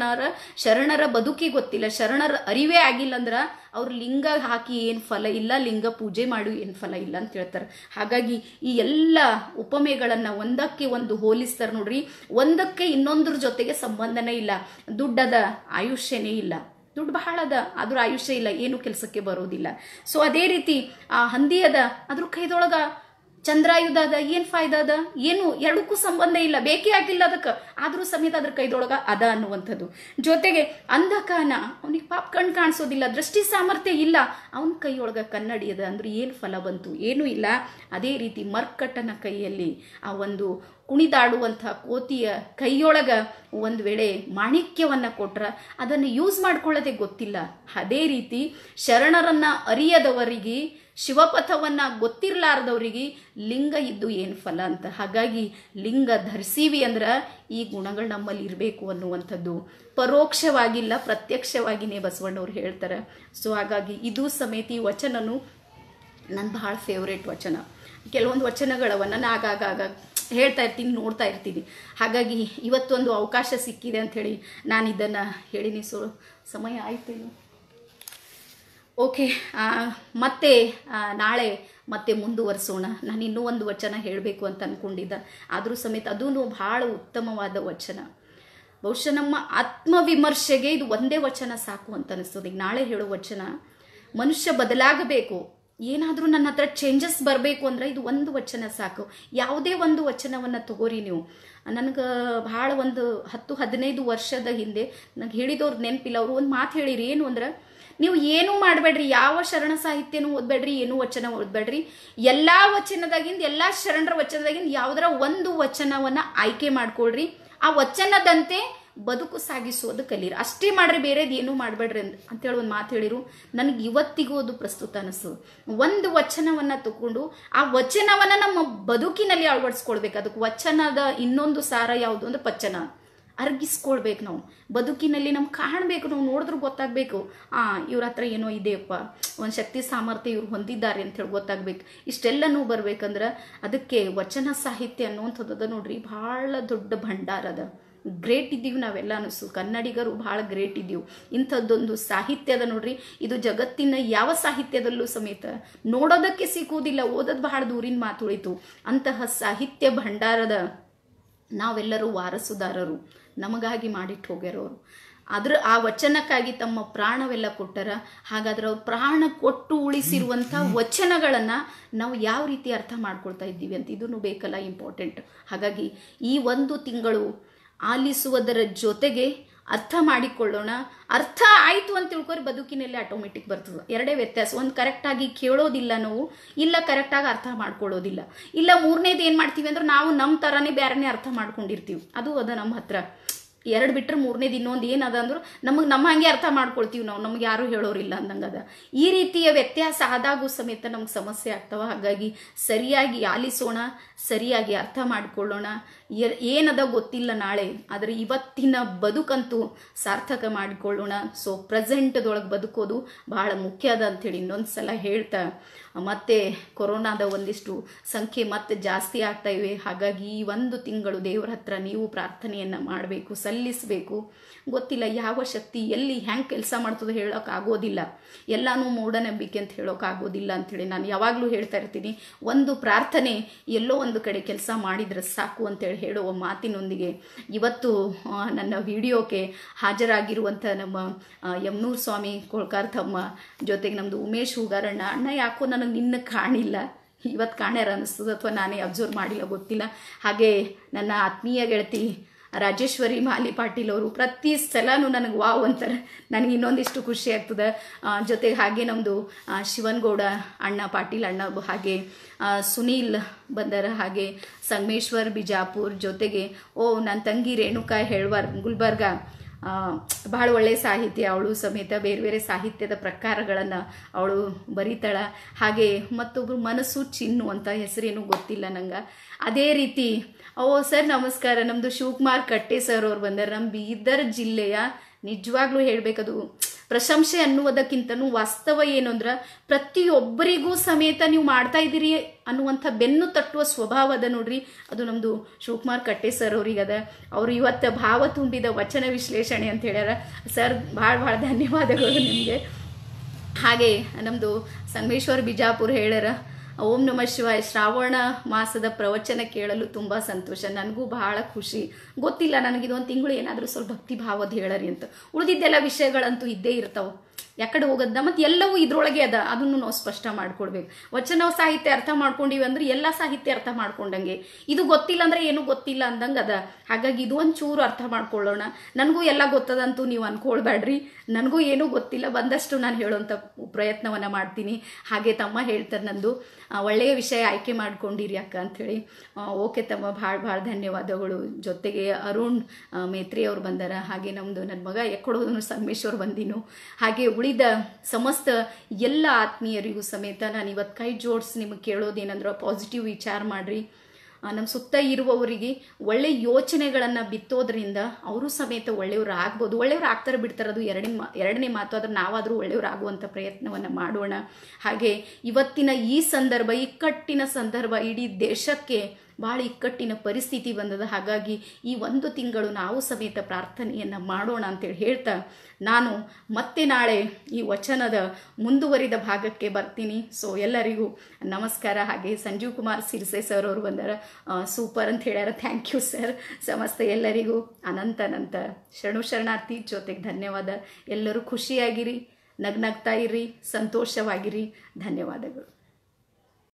ಶರಣರ ಬದುಕಿ ಗೊತ್ತಿಲ್ಲ, ಶರಣರ ಅರಿವೇ ಆಗಿಲ್ಲ ಅಂದ್ರ ಅವ್ರು ಲಿಂಗ ಹಾಕಿ ಏನು ಫಲ ಇಲ್ಲ, ಲಿಂಗ ಪೂಜೆ ಮಾಡಿ ಏನು ಫಲ ಇಲ್ಲ ಅಂತ ಹೇಳ್ತಾರೆ. ಹಾಗಾಗಿ ಈ ಎಲ್ಲ ಉಪಮೆಗಳನ್ನ ಒಂದಕ್ಕೆ ಒಂದು ಹೋಲಿಸ್ತಾರೆ ನೋಡ್ರಿ. ಒಂದಕ್ಕೆ ಇನ್ನೊಂದ್ರ ಜೊತೆಗೆ ಸಂಬಂಧನೇ ಇಲ್ಲ. ದುಡ್ಡದ ಆಯುಷ್ಯನೇ ಇಲ್ಲ, ದುಡ್ಡು ಬಹಳ ಅದ, ಅದ್ರ ಆಯುಷ್ಯ ಇಲ್ಲ, ಏನು ಕೆಲಸಕ್ಕೆ ಬರೋದಿಲ್ಲ. ಸೊ ಅದೇ ರೀತಿ ಆ ಹಂದಿ ಅದ, ಅದ್ರ ಕೈದೊಳಗ ಚಂದ್ರಾಯುಧ ಅದ, ಏನ್ ಫಾಯ್ದಾ ಅದ? ಏನು, ಎರಡಕ್ಕೂ ಸಂಬಂಧ ಇಲ್ಲ, ಬೇಕೇ ಆಗಿಲ್ಲ ಅದಕ್ಕೆ, ಆದ್ರೂ ಸಮೇತ ಅದ್ರ ಕೈದೊಳಗ ಅದ ಅನ್ನುವಂಥದ್ದು. ಜೊತೆಗೆ ಅಂಧಕಾನ, ಅವನಿಗೆ ಪಾಪ ಕಣ್ಣು ಕಾಣಿಸೋದಿಲ್ಲ, ದೃಷ್ಟಿ ಸಾಮರ್ಥ್ಯ ಇಲ್ಲ, ಅವನ ಕೈಯೊಳಗ ಕನ್ನಡಿ ಅದ, ಅಂದ್ರೆ ಏನು ಫಲ ಬಂತು? ಏನೂ ಇಲ್ಲ. ಅದೇ ರೀತಿ ಮರ್ಕಟನ ಕೈಯಲ್ಲಿ, ಆ ಒಂದು ಕುಣಿದಾಡುವಂಥ ಕೋತಿಯ ಕೈಯೊಳಗ ಒಂದು ವೇಳೆ ಮಾಣಿಕ್ಯವನ್ನ ಕೊಟ್ರ ಅದನ್ನು ಯೂಸ್ ಮಾಡ್ಕೊಳ್ಳೋದೇ ಗೊತ್ತಿಲ್ಲ. ಅದೇ ರೀತಿ ಶರಣರನ್ನ ಅರಿಯದವರಿಗೆ, ಶಿವಪಥವನ್ನ ಗೊತ್ತಿರ್ಲಾರ್ದವ್ರಿಗೆ ಲಿಂಗ ಇದ್ದು ಏನು ಫಲ ಅಂತ. ಹಾಗಾಗಿ ಲಿಂಗ ಧರಿಸೀವಿ ಅಂದ್ರೆ ಈ ಗುಣಗಳು ನಮ್ಮಲ್ಲಿ ಇರಬೇಕು ಅನ್ನುವಂಥದ್ದು ಪರೋಕ್ಷವಾಗಿಲ್ಲ, ಪ್ರತ್ಯಕ್ಷವಾಗಿಯೇ ಬಸವಣ್ಣವ್ರು ಹೇಳ್ತಾರೆ. ಸೊ ಹಾಗಾಗಿ ಇದು ಸಮೇತ ಈ ವಚನನು ನನ್ನ ಬಹಳ ಫೇವ್ರೇಟ್ ವಚನ. ಕೆಲವೊಂದು ವಚನಗಳವ ನಾನು ಆಗಾಗ ಹೇಳ್ತಾ ಇರ್ತೀನಿ, ನೋಡ್ತಾ ಇರ್ತೀನಿ. ಹಾಗಾಗಿ ಇವತ್ತೊಂದು ಅವಕಾಶ ಸಿಕ್ಕಿದೆ ಅಂಥೇಳಿ ನಾನು ಇದನ್ನು ಹೇಳಿನಿ. ಸೊ ಸಮಯ ಆಯ್ತೇನು? ಓಕೆ, ಮತ್ತೆ ನಾಳೆ ಮತ್ತೆ ಮುಂದುವರಿಸೋಣ. ನಾನು ಇನ್ನೂ ಒಂದು ವಚನ ಹೇಳಬೇಕು ಅಂತ ಅಂದ್ಕೊಂಡಿದ್ದೆ, ಆದರೂ ಸಮೇತ ಅದೂ ಭಾಳ ಉತ್ತಮವಾದ ವಚನ. ಬಹುಶಃ ನಮ್ಮ ಆತ್ಮವಿಮರ್ಶೆಗೆ ಇದು ಒಂದೇ ವಚನ ಸಾಕು ಅಂತ ಅನಿಸ್ತದೆ. ಈಗ ನಾಳೆ ಹೇಳೋ ವಚನ, ಮನುಷ್ಯ ಬದಲಾಗಬೇಕು, ಏನಾದರೂ ನನ್ನ ಹತ್ರ ಚೇಂಜಸ್ ಬರಬೇಕು ಅಂದ್ರೆ ಇದು ಒಂದು ವಚನ ಸಾಕು. ಯಾವುದೇ ಒಂದು ವಚನವನ್ನು ತಗೋರಿ ನೀವು. ನನಗೆ ಭಾಳ ಒಂದು 10-15 ವರ್ಷದ ಹಿಂದೆ ನನಗೆ ಹೇಳಿದವ್ರು ನೆನಪಿಲ್ಲ. ಅವರು ಒಂದು ಮಾತು ಹೇಳಿರಿ, ಏನು ಅಂದ್ರೆ, ನೀವು ಏನೂ ಮಾಡಬೇಡ್ರಿ, ಯಾವ ಶರಣ ಸಾಹಿತ್ಯನೂ ಓದಬೇಡ್ರಿ, ಏನೂ ವಚನ ಓದಬೇಡ್ರಿ, ಎಲ್ಲ ವಚನದಾಗಿಂದ, ಎಲ್ಲ ಶರಣರ ವಚನದಾಗಿಂದ ಯಾವುದರ ಒಂದು ವಚನವನ್ನು ಆಯ್ಕೆ ಮಾಡ್ಕೊಳ್ರಿ, ಆ ವಚನದಂತೆ ಬದುಕು ಸಾಗಿಸೋದು ಕಲೀರಿ, ಅಷ್ಟೇ ಮಾಡ್ರಿ, ಬೇರೆದು ಏನೂ ಮಾಡಬೇಡ್ರಿ ಅಂತೇಳಿ ಒಂದು ಮಾತು ಹೇಳಿರು. ನನಗೆ ಇವತ್ತಿಗೂ ಅದು ಪ್ರಸ್ತುತ ಅನಿಸು. ಒಂದು ವಚನವನ್ನು ತಗೊಂಡು ಆ ವಚನವನ್ನು ನಮ್ಮ ಬದುಕಿನಲ್ಲಿ ಅಳವಡಿಸ್ಕೊಳ್ಬೇಕು. ಅದಕ್ಕೆ ವಚನದ ಇನ್ನೊಂದು ಸಾರ ಯಾವುದು ಅಂದ್ರೆ ವಚನ ಅರ್ಗಿಸ್ಕೊಳ್ಬೇಕು. ನಾವು ಬದುಕಿನಲ್ಲಿ ನಮ್ಗೆ ಕಾಣಬೇಕು, ನಾವು ನೋಡಿದ್ರೂ ಗೊತ್ತಾಗಬೇಕು, ಇವ್ರ ಹತ್ರ ಏನೋ ಇದೆಯಪ್ಪ, ಒಂದು ಶಕ್ತಿ ಸಾಮರ್ಥ್ಯ ಇವ್ರು ಹೊಂದಿದ್ದಾರೆ ಅಂತೇಳಿ ಗೊತ್ತಾಗಬೇಕು. ಇಷ್ಟೆಲ್ಲನೂ ಬರ್ಬೇಕಂದ್ರೆ ಅದಕ್ಕೆ ವಚನ ಸಾಹಿತ್ಯ ಅನ್ನುವಂಥದ್ದು ನೋಡ್ರಿ ಭಾಳ ದೊಡ್ಡ ಭಂಡಾರ ಅದ. ಗ್ರೇಟ್ ಇದ್ದೀವಿ ನಾವೆಲ್ಲ ಅನಿಸು, ಕನ್ನಡಿಗರು ಭಾಳ ಗ್ರೇಟ್ ಇದ್ದೀವಿ. ಇಂಥದ್ದೊಂದು ಸಾಹಿತ್ಯದ ನೋಡ್ರಿ, ಇದು ಜಗತ್ತಿನ ಯಾವ ಸಾಹಿತ್ಯದಲ್ಲೂ ಸಮೇತ ನೋಡೋದಕ್ಕೆ ಸಿಕ್ಕುವುದಿಲ್ಲ. ಓದೋದು ಬಹಳ ದೂರಿನ ಮಾತು ಉಳಿತು. ಅಂತಹ ಸಾಹಿತ್ಯ ಭಂಡಾರದ ನಾವೆಲ್ಲರೂ ವಾರಸುದಾರರು, ನಮಗಾಗಿ ಮಾಡಿಟ್ಟು ಹೋಗ್ಯಾರವರು. ಆ ವಚನಕ್ಕಾಗಿ ತಮ್ಮ ಪ್ರಾಣವೆಲ್ಲ ಕೊಟ್ಟರ. ಹಾಗಾದ್ರೆ ಅವ್ರು ಪ್ರಾಣ ಕೊಟ್ಟು ಉಳಿಸಿರುವಂಥ ವಚನಗಳನ್ನು ನಾವು ಯಾವ ರೀತಿ ಅರ್ಥ ಮಾಡ್ಕೊಳ್ತಾ ಇದ್ದೀವಿ ಅಂತ ಇದನ್ನು ಬೇಕಲ್ಲ, ಇಂಪಾರ್ಟೆಂಟ್. ಹಾಗಾಗಿ ಈ ಒಂದು ತಿಂಗಳು ಆಲಿಸುವುದರ ಜೊತೆಗೆ ಅರ್ಥ ಮಾಡಿಕೊಳ್ಳೋಣ. ಅರ್ಥ ಆಯಿತು ಅಂತ ತಿಳ್ಕೊರಿ, ಬದುಕಿನಲ್ಲಿ ಆಟೋಮೆಟಿಕ್ ಬರ್ತದೆ. ಎರಡೇ ವ್ಯತ್ಯಾಸ. ಒಂದು ಕರೆಕ್ಟಾಗಿ ಕೇಳೋದಿಲ್ಲ ನಾವು, ಇಲ್ಲ ಕರೆಕ್ಟಾಗಿ ಅರ್ಥ ಮಾಡ್ಕೊಳ್ಳೋದಿಲ್ಲ. ಇಲ್ಲ ಮೂರನೇದು ಏನು ಮಾಡ್ತೀವಿ ಅಂದ್ರೆ ನಾವು ನಮ್ಮ ಥರನೇ ಬೇರೆನೇ ಅರ್ಥ ಮಾಡ್ಕೊಂಡಿರ್ತೀವಿ. ಅದು ಅದ ನಮ್ಮ ಹತ್ರ. ಎರಡು ಬಿಟ್ಟರೆ ಮೂರನೇದು ಇನ್ನೊಂದು ಏನದ ಅಂದ್ರೆ ನಮ್ಮ ಹಂಗೆ ಅರ್ಥ ಮಾಡ್ಕೊಳ್ತೀವಿ ನಾವು, ನಮ್ಗೆ ಯಾರೂ ಹೇಳೋರಿಲ್ಲ ಅಂದಂಗದ. ಈ ರೀತಿಯ ವ್ಯತ್ಯಾಸ ಆದಾಗೂ ಸಮೇತ ನಮ್ಗೆ ಸಮಸ್ಯೆ ಆಗ್ತಾವ. ಹಾಗಾಗಿ ಸರಿಯಾಗಿ ಆಲಿಸೋಣ, ಸರಿಯಾಗಿ ಅರ್ಥ ಮಾಡಿಕೊಳ್ಳೋಣ. ಏನದ ಗೊತ್ತಿಲ್ಲ ನಾಳೆ, ಆದರೆ ಇವತ್ತಿನ ಬದುಕಂತೂ ಸಾರ್ಥಕ ಮಾಡಿಕೊಳ್ಳೋಣ. ಸೊ ಪ್ರೆಸೆಂಟ್ದೊಳಗೆ ಬದುಕೋದು ಬಹಳ ಮುಖ್ಯ ಅದ ಅಂಥೇಳಿ ಇನ್ನೊಂದು ಸಲ ಹೇಳ್ತಾ, ಮತ್ತೆ ಕೊರೋನಾದ ಒಂದಿಷ್ಟು ಸಂಖ್ಯೆ ಮತ್ತೆ ಜಾಸ್ತಿ ಆಗ್ತಾ ಇವೆ. ಹಾಗಾಗಿ ಈ ಒಂದು ತಿಂಗಳು ದೇವರ ಹತ್ರ ನೀವು ಪ್ರಾರ್ಥನೆಯನ್ನು ಮಾಡಬೇಕು, ಸಲ್ಲಿಸಬೇಕು. ಗೊತ್ತಿಲ್ಲ ಯಾವ ಶಕ್ತಿ ಎಲ್ಲಿ ಹ್ಯಾಂಗೆ ಕೆಲಸ ಮಾಡ್ತದೆ ಹೇಳೋಕ್ಕಾಗೋದಿಲ್ಲ. ಎಲ್ಲನೂ ಮೂಢನಂಬಿಕೆ ಅಂತ ಹೇಳೋಕ್ಕಾಗೋದಿಲ್ಲ ಅಂಥೇಳಿ ನಾನು ಯಾವಾಗಲೂ ಹೇಳ್ತಾ ಇರ್ತೀನಿ. ಒಂದು ಪ್ರಾರ್ಥನೆ ಎಲ್ಲೋ ಒಂದು ಕಡೆ ಕೆಲಸ ಮಾಡಿದರೆ ಸಾಕು ಅಂತೇಳಿ ಹೇಳುವ ಮಾತಿನೊಂದಿಗೆ ಇವತ್ತು ನನ್ನ ವಿಡಿಯೋಕ್ಕೆ ಹಾಜರಾಗಿರುವಂಥ ನಮ್ಮ ಯಮನೂರು ಸ್ವಾಮಿ ಕೊಳ್ಕಾರ್ ತಮ್ಮ ಜೊತೆಗೆ ನಮ್ಮದು ಉಮೇಶ್ ಹೂಗಾರಣ್ಣ ಅಣ್ಣ, ಯಾಕೋ ನನಗೆ ನಿನ್ನ ಕಾಣಿಲ್ಲ, ಇವತ್ತು ಕಾಣ್ಯಾರ ಅನ್ನಿಸ್ತದೆ ಅಥವಾ ನಾನೇ ಅಬ್ಸರ್ವ್ ಮಾಡಿಲ್ಲ ಗೊತ್ತಿಲ್ಲ. ಹಾಗೆ ನನ್ನ ಆತ್ಮೀಯ ಗೆಳತಿ ರಾಜೇಶ್ವರಿ ಮಾಲಿ ಪಾಟೀಲ್ ಅವರು ಪ್ರತಿ ಸಲನೂ ನನಗೆ ವಾವ್ ಅಂತಾರೆ. ನನಗೆ ಇನ್ನೊಂದಿಷ್ಟು ಖುಷಿ ಆಗ್ತದೆ. ಜೊತೆಗೆ ಹಾಗೆ ನಮ್ಮದು ಶಿವನಗೌಡ ಅಣ್ಣ, ಪಾಟೀಲ್ ಅಣ್ಣ, ಹಾಗೆ ಸುನೀಲ್ ಬಂದರ, ಹಾಗೆ ಸಂಗಮೇಶ್ವರ್ ಬಿಜಾಪುರ್, ಜೊತೆಗೆ ನನ್ನ ತಂಗಿ ರೇಣುಕಾ ಹೆಳ್ವಾರ್ ಗುಲ್ಬರ್ಗ, ಭಾಳ ಒಳ್ಳೆಯ ಸಾಹಿತ್ಯ ಅವಳು ಸಮೇತ. ಬೇರೆ ಬೇರೆ ಸಾಹಿತ್ಯದ ಪ್ರಕಾರಗಳನ್ನು ಅವಳು ಬರೀತಾಳ. ಹಾಗೆ ಮತ್ತೊಬ್ಬರು ಮನಸ್ಸು ಚಿನ್ನು ಅಂತ, ಹೆಸರೇನು ಗೊತ್ತಿಲ್ಲ ನಂಗೆ. ಅದೇ ರೀತಿ ಸರ್ ನಮಸ್ಕಾರ, ನಮ್ಮದು ಶಿವಕುಮಾರ್ ಕಟ್ಟೆ ಸರ್ ಅವ್ರು ಬಂದಾರೆ. ನಮ್ಮ ಬೀದರ್ ಜಿಲ್ಲೆಯ ನಿಜವಾಗ್ಲೂ ಹೇಳಬೇಕದು ಪ್ರಶಂಸೆ ಅನ್ನುವುದಕ್ಕಿಂತನೂ ವಾಸ್ತವ ಏನು ಅಂದ್ರೆ ಪ್ರತಿಯೊಬ್ಬರಿಗೂ ಸಮೇತ ನೀವು ಮಾಡ್ತಾ ಇದ್ದೀರಿ ಅನ್ನುವಂಥ ಬೆನ್ನು ತಟ್ಟುವ ಸ್ವಭಾವದ ನೋಡ್ರಿ, ಅದು ನಮ್ಮದು ಶಿವಕುಮಾರ್ ಕಟ್ಟೆ ಸರ್ ಅವ್ರಿಗದ. ಅವರು ಇವತ್ತು ಭಾವ ತುಂಬಿದ ವಚನ ವಿಶ್ಲೇಷಣೆ ಅಂತ ಹೇಳ್ಯಾರ. ಸರ್ ಭಾಳ ಭಾಳ ಧನ್ಯವಾದಗಳು ನಿಮಗೆ. ಹಾಗೆ ನಮ್ಮದು ಸಂಗಮೇಶ್ವರ್ ಬಿಜಾಪುರ ಹೇಳ್ಯಾರ, ಓಂ ನಮಃ ಶಿವಾಯ, ಶ್ರಾವಣ ಮಾಸದ ಪ್ರವಚನ ಕೇಳಲು ತುಂಬ ಸಂತೋಷ. ನನಗೂ ಬಹಳ ಖುಷಿ. ಗೊತ್ತಿಲ್ಲ ನನಗಿದೊಂದು ತಿಂಗಳು ಏನಾದರೂ ಸ್ವಲ್ಪ ಭಕ್ತಿ ಭಾವದ ಹೇಳರಿ ಅಂತ. ಉಳಿದಿದ್ದೆಲ್ಲ ವಿಷಯಗಳಂತೂ ಇದ್ದೇ ಇರ್ತಾವೆ, ಯಾಕಡೆ ಹೋಗೋದ. ಮತ್ತು ಎಲ್ಲವೂ ಇದ್ರೊಳಗೆ ಅದ, ಅದನ್ನು ನಾವು ಸ್ಪಷ್ಟ ಮಾಡ್ಕೊಡ್ಬೇಕು. ವಚನ ಸಾಹಿತ್ಯ ಅರ್ಥ ಮಾಡ್ಕೊಂಡಿವಿ ಅಂದ್ರೆ ಎಲ್ಲ ಸಾಹಿತ್ಯ ಅರ್ಥ ಮಾಡ್ಕೊಂಡಂಗೆ. ಇದು ಗೊತ್ತಿಲ್ಲ ಅಂದ್ರೆ ಏನೂ ಗೊತ್ತಿಲ್ಲ ಅಂದಂಗೆ ಅದ. ಹಾಗಾಗಿ ಇದು ಒಂಚೂರು ಅರ್ಥ ಮಾಡ್ಕೊಳ್ಳೋಣ. ನನಗೂ ಎಲ್ಲ ಗೊತ್ತದಂತೂ ನೀವು ಅನ್ಕೊಳ್ಬೇಡ್ರಿ, ನನಗೂ ಏನೂ ಗೊತ್ತಿಲ್ಲ, ಬಂದಷ್ಟು ನಾನು ಹೇಳೋಂಥ ಪ್ರಯತ್ನವನ್ನು ಮಾಡ್ತೀನಿ. ಹಾಗೆ ತಮ್ಮ ಹೇಳ್ತಾರೆ, ನಂದು ಒಳ್ಳೆಯ ವಿಷಯ ಆಯ್ಕೆ ಮಾಡ್ಕೊಂಡಿರಿ ಅಕ್ಕ ಅಂಥೇಳಿ. ಓಕೆ ತಮ್ಮ, ಭಾಳ ಭಾಳ ಧನ್ಯವಾದಗಳು. ಜೊತೆಗೆ ಅರುಣ್ ಮೇತ್ರಿ ಅವ್ರು ಬಂದಾರ. ಹಾಗೆ ನಮ್ಮದು ನನ್ನ ಮಗ ಎಕ್ಕಡೋದನ್ನು ಸಂಗಮೇಶ್ವರ್ ಬಂದಿನು. ಹಾಗೆ ಉಳಿದ ಸಮಸ್ತ ಎಲ್ಲ ಆತ್ಮೀಯರಿಗೂ ಸಮೇತ ನಾನು ಇವತ್ತು ಕೈ ಜೋಡಿಸಿ ನಿಮಗೆ ಕೇಳೋದೇನಂದ್ರೆ ಪಾಸಿಟಿವ್ ವಿಚಾರ ಮಾಡಿರಿ. ನಮ್ಮ ಸುತ್ತ ಇರುವವರಿಗೆ ಒಳ್ಳೆ ಯೋಚನೆಗಳನ್ನು ಬಿತ್ತೋದ್ರಿಂದ ಅವರು ಸಮೇತ ಒಳ್ಳೆಯವರು ಆಗ್ಬೋದು. ಒಳ್ಳೆಯವರು ಆಗ್ತಾರೆ ಬಿಡ್ತಾರೆ, ಅದು ಎರಡನೇ ಮಾತು. ಆದರೆ ನಾವಾದರೂ ಒಳ್ಳೆಯವರು ಆಗುವಂಥ ಪ್ರಯತ್ನವನ್ನು ಮಾಡೋಣ. ಹಾಗೆ ಇವತ್ತಿನ ಈ ಸಂದರ್ಭ, ಇಕ್ಕಟ್ಟಿನ ಸಂದರ್ಭ, ಇಡೀ ದೇಶಕ್ಕೆ ಭಾಳ ಇಕ್ಕಟ್ಟಿನ ಪರಿಸ್ಥಿತಿ ಬಂದದ. ಹಾಗಾಗಿ ಈ ಒಂದು ತಿಂಗಳು ನಾವು ಸಮೇತ ಪ್ರಾರ್ಥನೆಯನ್ನು ಮಾಡೋಣ ಅಂತೇಳಿ ಹೇಳ್ತಾ ನಾನು ಮತ್ತೆ ನಾಳೆ ಈ ವಚನದ ಮುಂದುವರಿದ ಭಾಗಕ್ಕೆ ಬರ್ತೀನಿ. ಸೊ ಎಲ್ಲರಿಗೂ ನಮಸ್ಕಾರ. ಹಾಗೆ ಸಂಜೀವ್ ಕುಮಾರ್ ಸಿರ್ಸೆ ಸರ್ ಅವರು ಬಂದಾರ, ಸೂಪರ್ ಅಂತ ಹೇಳ್ಯಾರ. Thank you sir. ಸಮಸ್ತ ಎಲ್ಲರಿಗೂ ಅನಂತ ಶರಣಾರ್ಥಿ, ಜೊತೆಗೆ ಧನ್ಯವಾದ. ಎಲ್ಲರೂ ಖುಷಿಯಾಗಿರಿ, ನಗ್ನಗ್ತಾ ಇರಿ, ಸಂತೋಷವಾಗಿರಿ. ಧನ್ಯವಾದಗಳು.